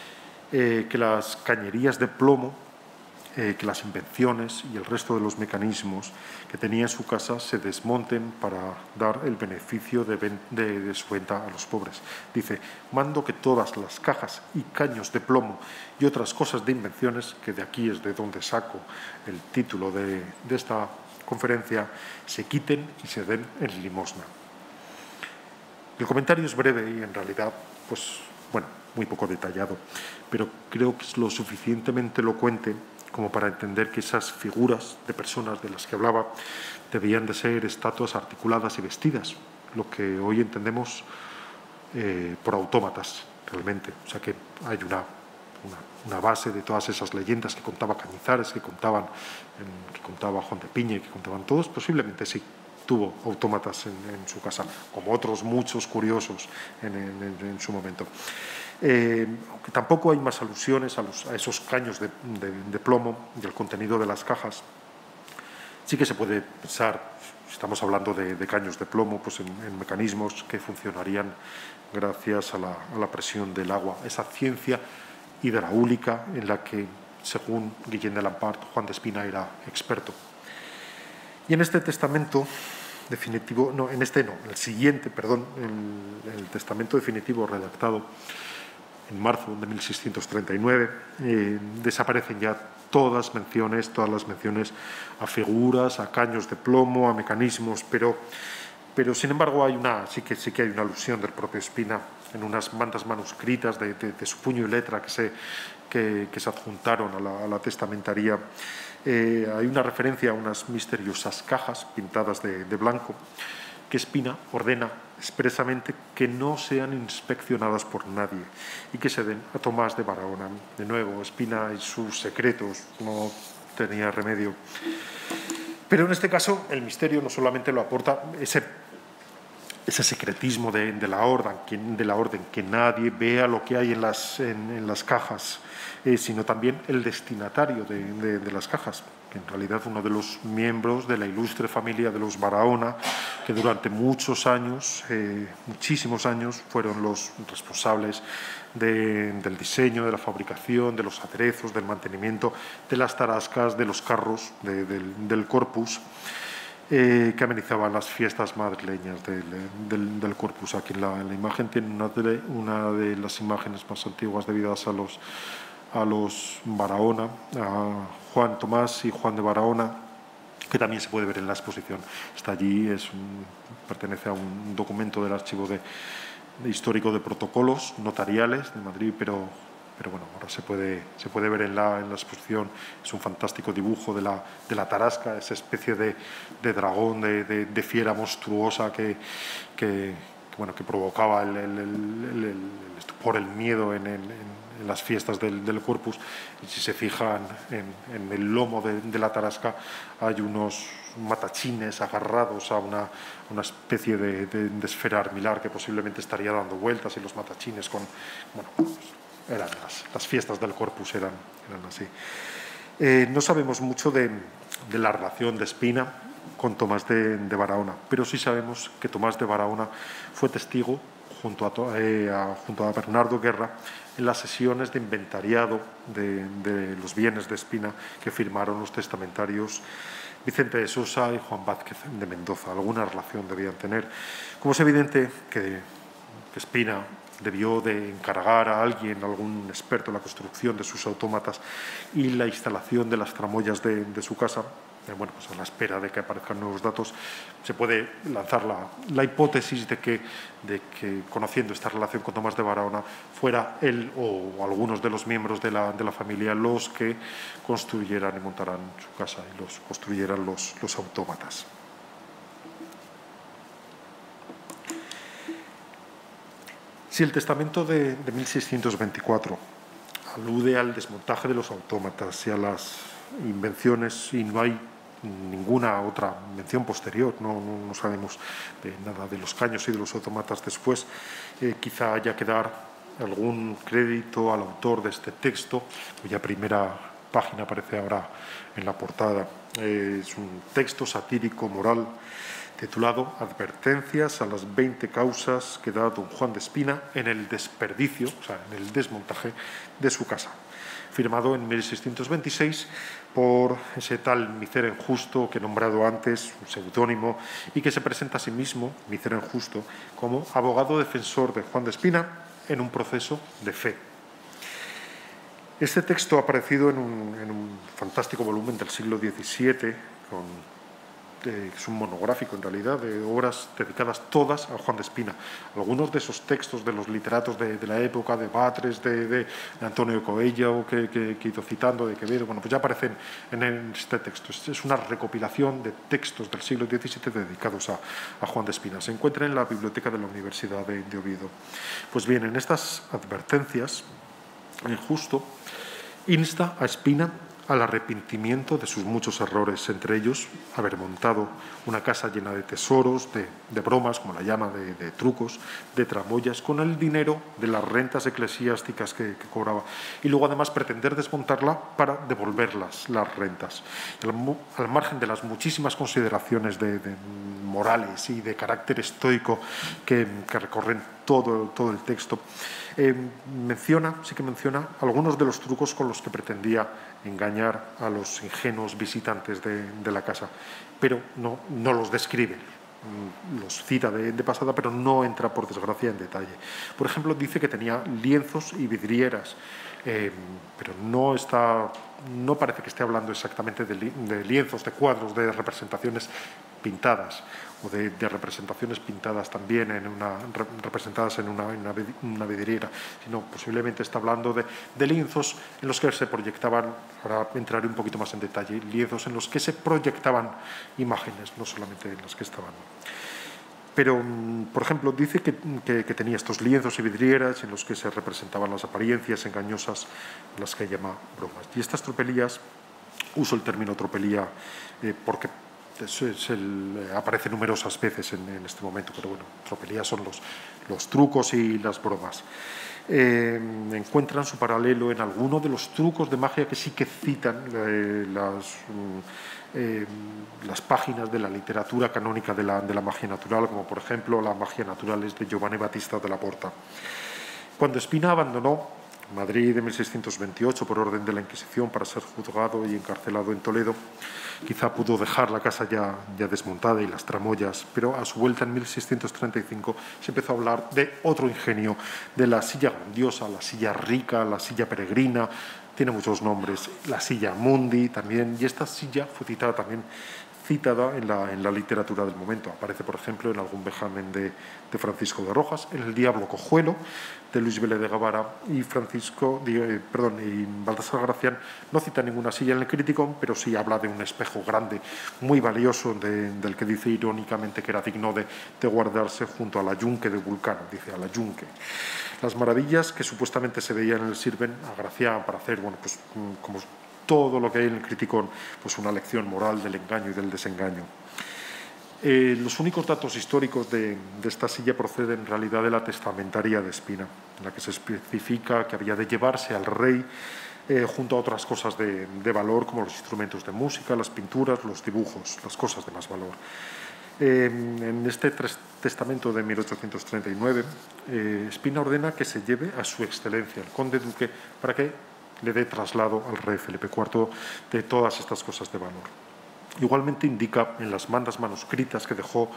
que las cañerías de plomo, que las invenciones y el resto de los mecanismos que tenía en su casa se desmonten para dar el beneficio de su venta a los pobres. Dice, mando que todas las cajas y caños de plomo y otras cosas de invenciones, que de aquí es de donde saco el título de esta conferencia, se quiten y se den en limosna. El comentario es breve y en realidad, pues, bueno, muy poco detallado, pero creo que es lo suficientemente elocuente como para entender que esas figuras de personas de las que hablaba debían de ser estatuas articuladas y vestidas, lo que hoy entendemos por autómatas, realmente. O sea que hay una base de todas esas leyendas que contaba Cañizares, que contaba Juan de Piña y que contaban todos, posiblemente sí tuvo autómatas en su casa, como otros muchos curiosos en su momento. Aunque tampoco hay más alusiones a esos caños de plomo y al contenido de las cajas, sí que se puede pensar, estamos hablando de caños de plomo, pues en mecanismos que funcionarían gracias a la presión del agua, esa ciencia hidráulica en la que, según Guillén de Lampart, Juan de Espina era experto. Y en este testamento definitivo, en el siguiente, el testamento definitivo redactado en marzo de 1639, desaparecen ya todas las menciones a figuras, a caños de plomo, a mecanismos, pero sin embargo sí que hay una alusión del propio Espina en unas mantas manuscritas de su puño y letra que se adjuntaron a la testamentaría. Hay una referencia a unas misteriosas cajas pintadas de blanco que Espina ordena expresamente que no sean inspeccionadas por nadie y que se den a Tomás de Barahona. De nuevo, Espina y sus secretos, no tenía remedio. Pero en este caso el misterio no solamente lo aporta ese secretismo de la orden, que nadie vea lo que hay en las cajas, sino también el destinatario de las cajas, que en realidad uno de los miembros de la ilustre familia de los Barahona, que durante muchísimos años, fueron los responsables del diseño, de la fabricación, de los aderezos, del mantenimiento de las tarascas, de los carros, del Corpus, que amenizaban las fiestas madrileñas del Corpus. Aquí en la imagen tiene una de las imágenes más antiguas debidas a los Barahona, a Juan Tomás y Juan de Barahona, que también se puede ver en la exposición. Está allí, pertenece a un documento del Archivo histórico de protocolos notariales de Madrid, pero bueno, ahora se puede ver en la exposición. Es un fantástico dibujo de la tarasca, esa especie de dragón, de fiera monstruosa que bueno, que provocaba el estupor, el miedo en las fiestas del Corpus. Y si se fijan en el lomo de la tarasca hay unos matachines agarrados a una especie de esfera armilar que posiblemente estaría dando vueltas, y los matachines bueno, pues eran las fiestas del Corpus eran así. No sabemos mucho de la relación de Spina con Tomás de Barahona, pero sí sabemos que Tomás de Barahona fue testigo junto a Bernardo Guerra en las sesiones de inventariado de los bienes de Spina que firmaron los testamentarios Vicente de Sosa y Juan Vázquez de Mendoza. Alguna relación debían tener. Como es evidente que Spina debió de encargar a alguien, algún experto en la construcción de sus autómatas y la instalación de las tramoyas de su casa, bueno, pues a la espera de que aparezcan nuevos datos, se puede lanzar la hipótesis de que, conociendo esta relación con Tomás de Barahona, fuera él o algunos de los miembros de la familia los que construyeran y montaran su casa y los construyeran los autómatas. Si el testamento de 1624 alude al desmontaje de los autómatas y a las invenciones, y no hay ninguna otra mención posterior, no sabemos de nada de los caños y de los autómatas después, quizá haya que dar algún crédito al autor de este texto, cuya primera página aparece ahora en la portada. Es un texto satírico moral titulado Advertencias a las 20 causas que da don Juan de Spina en el desperdicio, o sea, en el desmontaje de su casa, firmado en 1626 por ese tal Miceren Justo que he nombrado antes, un seudónimo, y que se presenta a sí mismo, Miceren Justo, como abogado defensor de Juan de Spina en un proceso de fe. Este texto ha aparecido en un fantástico volumen del siglo XVII, es un monográfico en realidad, de obras dedicadas todas a Juan de Spina. Algunos de esos textos de los literatos de la época, de Batres, de Antonio Coello, que he ido citando, de Quevedo, bueno, pues ya aparecen en este texto. Es una recopilación de textos del siglo XVII dedicados a Juan de Spina. Se encuentra en la biblioteca de la Universidad de Oviedo. Pues bien, en estas advertencias, Justo insta a Spina al arrepentimiento de sus muchos errores, entre ellos haber montado una casa llena de tesoros, de bromas, como la llama, de trucos, de tramoyas, con el dinero de las rentas eclesiásticas que cobraba, y luego además pretender desmontarla para devolver las rentas. Al margen de las muchísimas consideraciones morales y de carácter estoico que recorren todo el texto, sí que menciona algunos de los trucos con los que pretendía engañar a los ingenuos visitantes de la casa, pero no los describe. Los cita de pasada, pero no entra, por desgracia, en detalle. Por ejemplo, dice que tenía lienzos y vidrieras, pero no parece que esté hablando exactamente de lienzos, de cuadros, de representaciones pintadas, o de representaciones pintadas también representadas en una vidriera, sino posiblemente está hablando de lienzos en los que se proyectaban, ahora entraré un poquito más en detalle, lienzos en los que se proyectaban imágenes, no solamente en las que estaban. Pero, por ejemplo, dice que tenía estos lienzos y vidrieras en los que se representaban las apariencias engañosas, las que llama bromas. Y estas tropelías, uso el término tropelía porque aparece numerosas veces en este momento, pero bueno, tropelías son los trucos y las bromas. Encuentran su paralelo en alguno de los trucos de magia que sí que citan las páginas de la literatura canónica de la magia natural, como por ejemplo La magia natural es de Giovanni Battista della Porta. Cuando Spina abandonó Madrid en 1628 por orden de la Inquisición para ser juzgado y encarcelado en Toledo, quizá pudo dejar la casa ya desmontada y las tramoyas, pero a su vuelta en 1635 se empezó a hablar de otro ingenio, de la silla grandiosa, la silla rica, la silla peregrina, tiene muchos nombres, la silla mundi también, y esta silla fue citada también citada en la literatura del momento. Aparece, por ejemplo, en algún vejamen de Francisco de Rojas, en El diablo cojuelo, de Luis Vélez de Gavara, y Baltasar Gracián no cita ninguna silla en el Crítico, pero sí habla de un espejo grande, muy valioso, del que dice irónicamente que era digno de guardarse junto a la yunque de Vulcano, dice a la yunque. Las maravillas que supuestamente se veían en él sirven a Gracián para hacer, bueno, pues como todo lo que hay en el Criticón, pues una lección moral del engaño y del desengaño. Los únicos datos históricos de esta silla proceden en realidad de la testamentaria de Espina, en la que se especifica que había de llevarse al rey junto a otras cosas de valor, como los instrumentos de música, las pinturas, los dibujos, las cosas de más valor. En este testamento de 1839, Espina ordena que se lleve a su excelencia, el conde duque, para que le dé traslado al rey Felipe IV de todas estas cosas de valor. Igualmente indica en las mandas manuscritas que dejó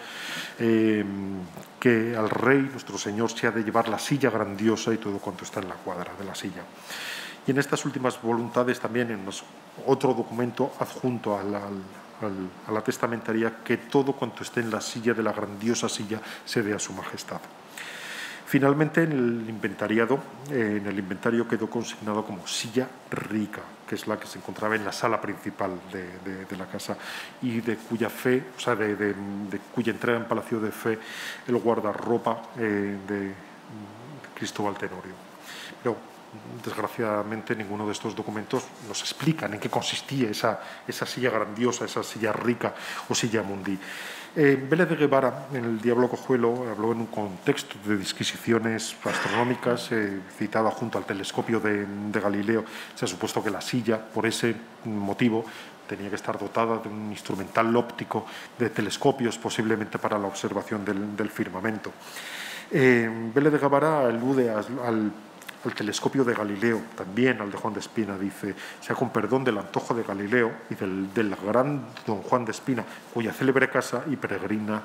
que al rey, nuestro Señor, se ha de llevar la silla grandiosa y todo cuanto está en la cuadra de la silla. Y en estas últimas voluntades también en otro documento adjunto a la testamentaria, que todo cuanto esté en la silla de la grandiosa silla se dé a su majestad. Finalmente, en el inventario quedó consignado como silla rica, que es la que se encontraba en la sala principal de la casa y de cuya fe, o sea, de cuya entrega en Palacio de Fe el guardarropa de Cristóbal Tenorio. Pero, desgraciadamente, ninguno de estos documentos nos explican en qué consistía esa silla grandiosa, esa silla rica o silla mundi. Vélez de Guevara, en El diablo cojuelo, habló en un contexto de disquisiciones astronómicas, citada junto al telescopio de Galileo. Se ha supuesto que la silla, por ese motivo, tenía que estar dotada de un instrumental óptico, de telescopios, posiblemente para la observación del firmamento. Vélez de Guevara alude al telescopio de Galileo, también al de Juan de Espina, dice, sea con perdón del antojo de Galileo y del gran don Juan de Espina, cuya célebre casa y peregrina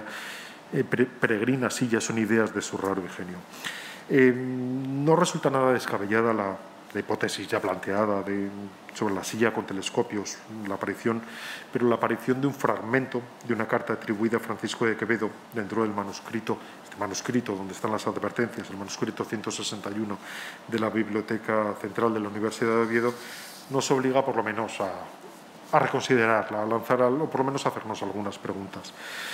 silla son ideas de su raro ingenio. No resulta nada descabellada la hipótesis ya planteada sobre la silla con telescopios, pero la aparición de un fragmento de una carta atribuida a Francisco de Quevedo dentro del manuscrito donde están las advertencias, el manuscrito 161 de la Biblioteca Central de la Universidad de Oviedo, nos obliga por lo menos a reconsiderarla, a lanzar, o por lo menos a hacernos algunas preguntas.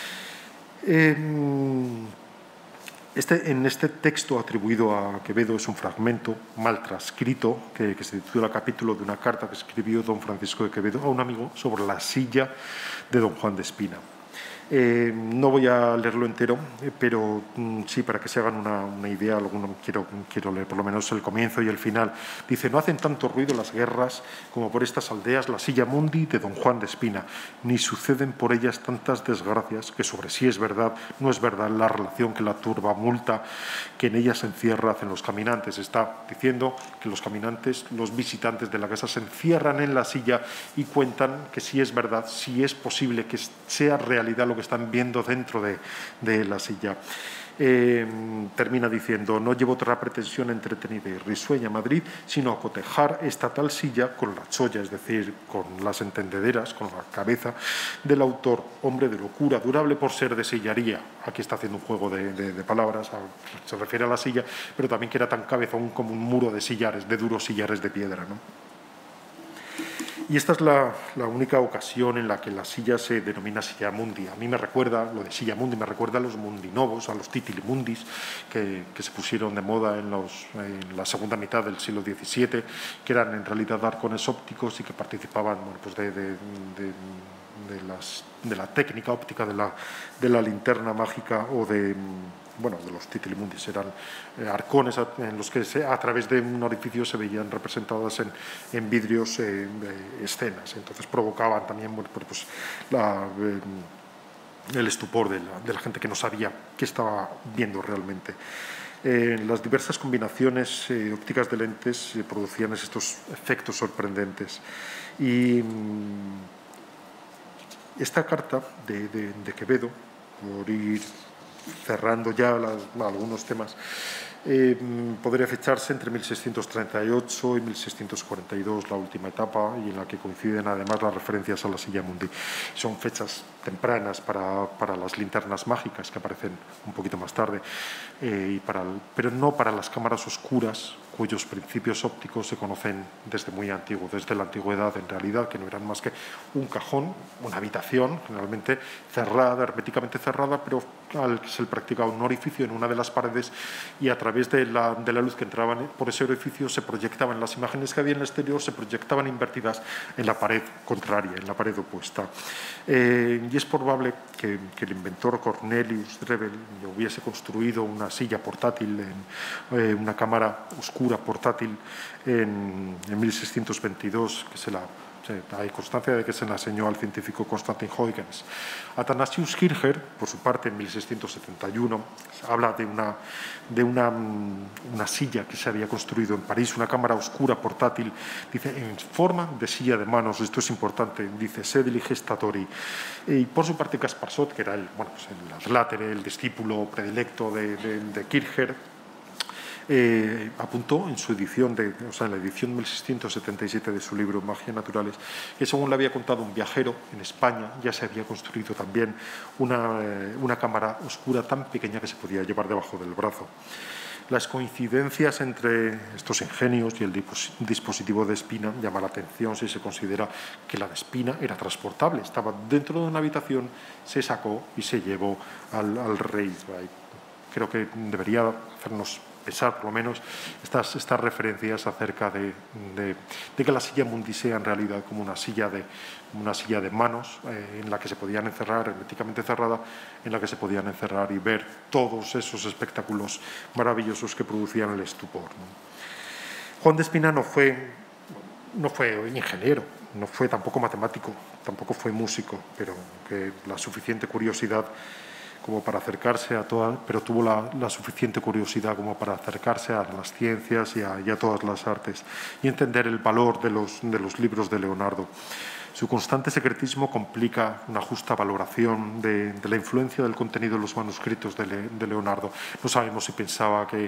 En este texto atribuido a Quevedo es un fragmento mal transcrito que se titula Capítulo de una carta que escribió don Francisco de Quevedo a un amigo sobre la silla de don Juan de Espina. No voy a leerlo entero, pero sí, para que se hagan una idea, quiero leer por lo menos el comienzo y el final. Dice, no hacen tanto ruido las guerras como por estas aldeas la silla mundi de don Juan de Espina, ni suceden por ellas tantas desgracias que sobre sí es verdad, no es verdad la relación que la turba multa que en ellas se encierra hacen los caminantes. Está diciendo que los caminantes, los visitantes de la casa se encierran en la silla y cuentan que sí es verdad, si es posible que sea realidad lo que están viendo dentro de la silla. Termina diciendo, no llevo otra pretensión entretenida y risueña a Madrid, sino a cotejar esta tal silla con la cholla, es decir, con las entendederas, con la cabeza del autor, hombre de locura, durable por ser de sillaría. Aquí está haciendo un juego de palabras, se refiere a la silla, pero también que era tan cabezón como un muro de sillares, de duros sillares de piedra, ¿no? Y esta es la única ocasión en la que la silla se denomina silla mundi. A mí me recuerda, lo de silla mundi, me recuerda a los mundinovos, a los titilimundis que se pusieron de moda en la segunda mitad del siglo XVII, que eran en realidad arcones ópticos y que participaban, bueno, pues de la técnica óptica de la linterna mágica o de los titilimundis. Eran arcones en los que a través de un orificio se veían representadas en vidrios escenas. Entonces provocaban también el estupor de la gente que no sabía qué estaba viendo realmente. Las diversas combinaciones ópticas de lentes producían estos efectos sorprendentes. Y esta carta de Quevedo, por ir cerrando ya algunos temas, podría fecharse entre 1638 y 1642, la última etapa, y en la que coinciden además las referencias a la Silla Mundi. Son fechas tempranas para las linternas mágicas, que aparecen un poquito más tarde, pero no para las cámaras oscuras, cuyos principios ópticos se conocen desde muy antiguo, desde la antigüedad en realidad, que no eran más que un cajón, una habitación, generalmente cerrada, herméticamente cerrada, pero al que se le practicaba un orificio en una de las paredes, y a través de la luz que entraba por ese orificio se proyectaban las imágenes que había en el exterior, se proyectaban invertidas en la pared contraria, en la pared opuesta. Y es probable que el inventor Cornelius Drebbel hubiese construido una silla portátil, una cámara oscura portátil en 1622, hay constancia de que se la enseñó al científico Constantin Huygens. Athanasius Kircher, por su parte, en 1671, habla de una silla que se había construido en París, una cámara oscura portátil, dice, en forma de silla de manos. Esto es importante, dice, sedili gestatori. Y por su parte, Caspar Sot, que era el adlátere, el discípulo predilecto de Kircher, apuntó en su edición, en la edición 1677 de su libro Magia Naturales, que según le había contado un viajero en España, ya se había construido también una cámara oscura tan pequeña que se podía llevar debajo del brazo. Las coincidencias entre estos ingenios y el dispositivo de Espina llama la atención si se considera que la de Espina era transportable. Estaba dentro de una habitación, se sacó y se llevó al rey. Creo que debería hacernos pensar, por lo menos, estas referencias acerca de que la Silla Mundi sea en realidad como una silla de manos, en la que se podían encerrar, herméticamente cerrada, en la que se podían encerrar y ver todos esos espectáculos maravillosos que producían el estupor, ¿no? Juan de Espina no fue ingeniero, no fue tampoco matemático, tampoco fue músico, pero que la suficiente curiosidad como para acercarse a todas, pero tuvo la suficiente curiosidad como para acercarse a las ciencias y a todas las artes y entender el valor de los libros de Leonardo. Su constante secretismo complica una justa valoración de la influencia del contenido de los manuscritos de Leonardo. No sabemos si pensaba que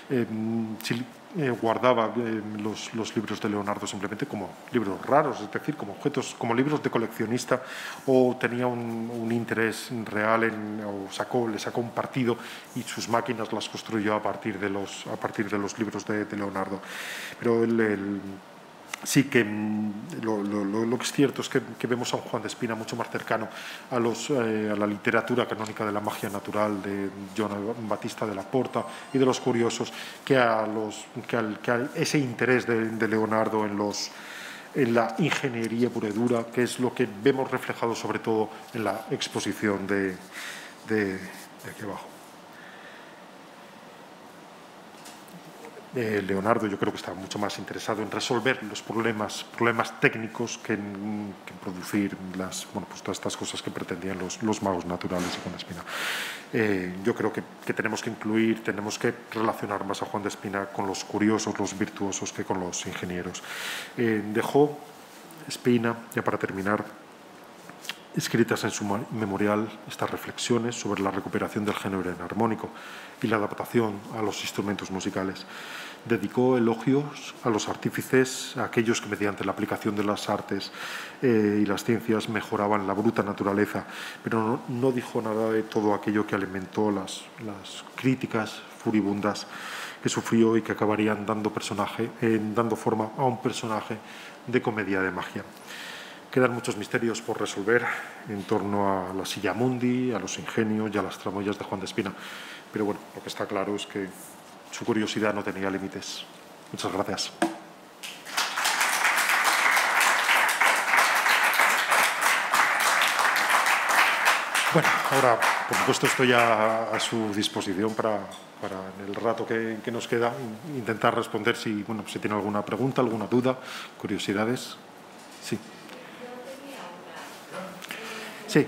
guardaba los libros de Leonardo simplemente como libros raros, es decir, como objetos, como libros de coleccionista, o tenía un interés real le sacó un partido y sus máquinas las construyó a partir de los libros de Leonardo. Pero sí que lo que es cierto es que vemos a un Juan de Espina mucho más cercano a la literatura canónica de la magia natural de Joan Battista de la Porta y de los curiosos, que a ese interés de Leonardo en la ingeniería pura y dura, que es lo que vemos reflejado sobre todo en la exposición de aquí abajo. Leonardo, yo creo que estaba mucho más interesado en resolver los problemas técnicos que en producir todas estas cosas que pretendían los magos naturales de Juan de Espina. Yo creo que tenemos que relacionar más a Juan de Espina con los curiosos, los virtuosos, que con los ingenieros. Dejó Espina, ya para terminar, escritas en su memorial estas reflexiones sobre la recuperación del género enarmónico y la adaptación a los instrumentos musicales. Dedicó elogios a los artífices, a aquellos que mediante la aplicación de las artes y las ciencias mejoraban la bruta naturaleza, pero no dijo nada de todo aquello que alimentó las críticas furibundas que sufrió y que acabarían dando forma a un personaje de comedia de magia. Quedan muchos misterios por resolver en torno a la Silla Mundi, a los ingenios y a las tramoyas de Juan de Espina. Pero bueno, lo que está claro es que su curiosidad no tenía límites. Muchas gracias. Bueno, ahora, por supuesto, estoy a su disposición para en el rato que nos queda intentar responder si tiene alguna pregunta, alguna duda, curiosidades. Sí. Sí.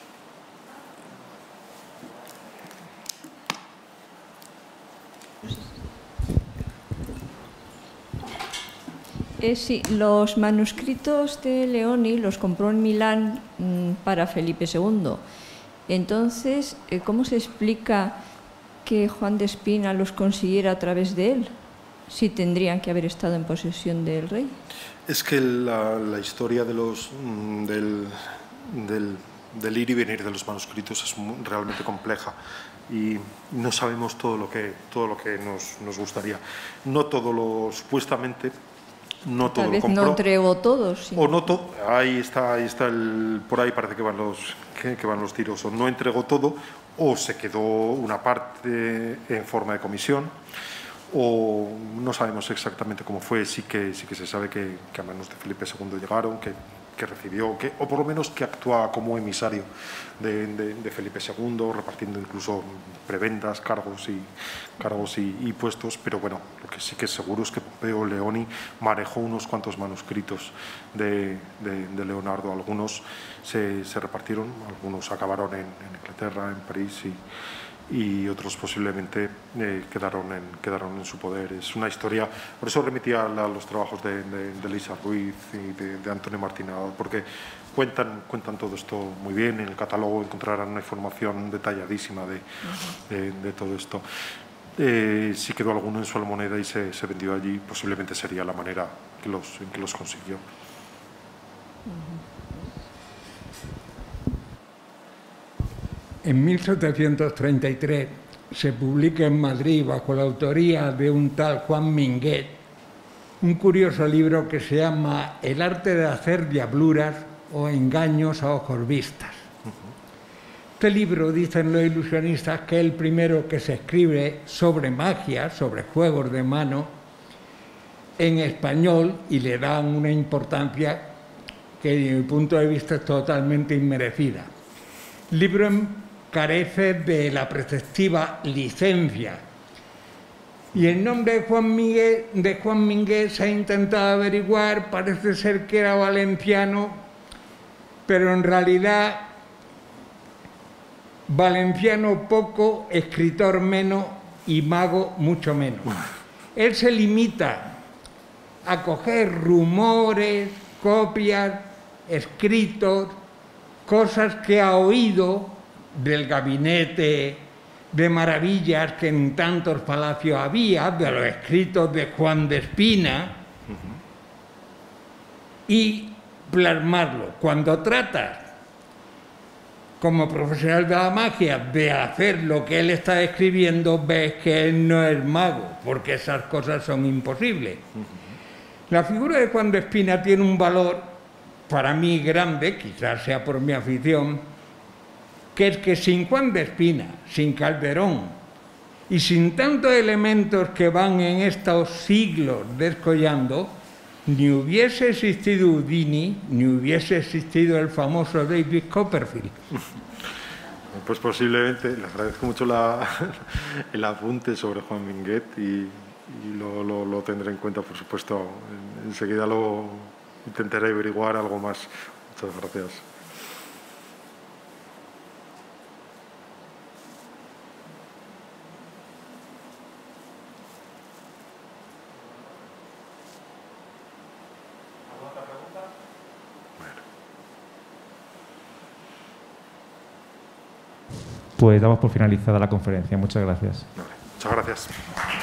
Sí, los manuscritos de Leoni los compró en Milán para Felipe II. Entonces, ¿cómo se explica que Juan de Espina los consiguiera a través de él, si tendrían que haber estado en posesión del rey? Es que la historia del ir y venir de los manuscritos es realmente compleja y no sabemos todo lo que nos gustaría. No todo lo, supuestamente, no todo Tal vez lo compró. no entregó todos. Sí. O no todo, ahí está por ahí parece que van los tiros. O no entregó todo, o se quedó una parte en forma de comisión, o no sabemos exactamente cómo fue. Sí que se sabe que a manos de Felipe II llegaron, que recibió, o por lo menos que actuaba como emisario de Felipe II, repartiendo incluso prebendas, cargos y puestos. Pero bueno, lo que sí que es seguro es que Pompeo Leoni manejó unos cuantos manuscritos de Leonardo. Algunos se repartieron, algunos acabaron en Inglaterra, en París, y otros posiblemente quedaron en su poder. Es una historia, por eso remitía a los trabajos de Elisa Ruiz y de Antonio Martinado, porque cuentan todo esto muy bien. En el catálogo encontrarán una información detalladísima de todo esto. Si quedó alguno en su almoneda y se vendió allí, posiblemente sería la manera en que los consiguió. En 1733 se publica en Madrid, bajo la autoría de un tal Juan Minguet, un curioso libro que se llama El arte de hacer diabluras o engaños a ojos vistas. Este libro, dicen los ilusionistas, que es el primero que se escribe sobre magia, sobre juegos de mano, en español, y le dan una importancia que, desde mi punto de vista, es totalmente inmerecida. El libro carece de la preceptiva licencia, y el nombre de Juan Minguet se ha intentado averiguar. Parece ser que era valenciano, pero en realidad valenciano poco, escritor menos y mago mucho menos. Él se limita a coger rumores, copias, escritos, cosas que ha oído del gabinete de maravillas que en tantos palacios había, de los escritos de Juan de Espina, y plasmarlo. Cuando tratas, como profesional de la magia, de hacer lo que él está escribiendo, ves que él no es mago, porque esas cosas son imposibles. La figura de Juan de Espina tiene un valor para mí grande, quizás sea por mi afición, que es que sin Juan de Espina, sin Calderón y sin tantos elementos que van en estos siglos descollando, ni hubiese existido Houdini, ni hubiese existido el famoso David Copperfield. Pues posiblemente. Le agradezco mucho el apunte sobre Juan Minguet y lo tendré en cuenta, por supuesto. Enseguida lo intentaré averiguar algo más. Muchas gracias. Pues damos por finalizada la conferencia. Muchas gracias. Vale, muchas gracias.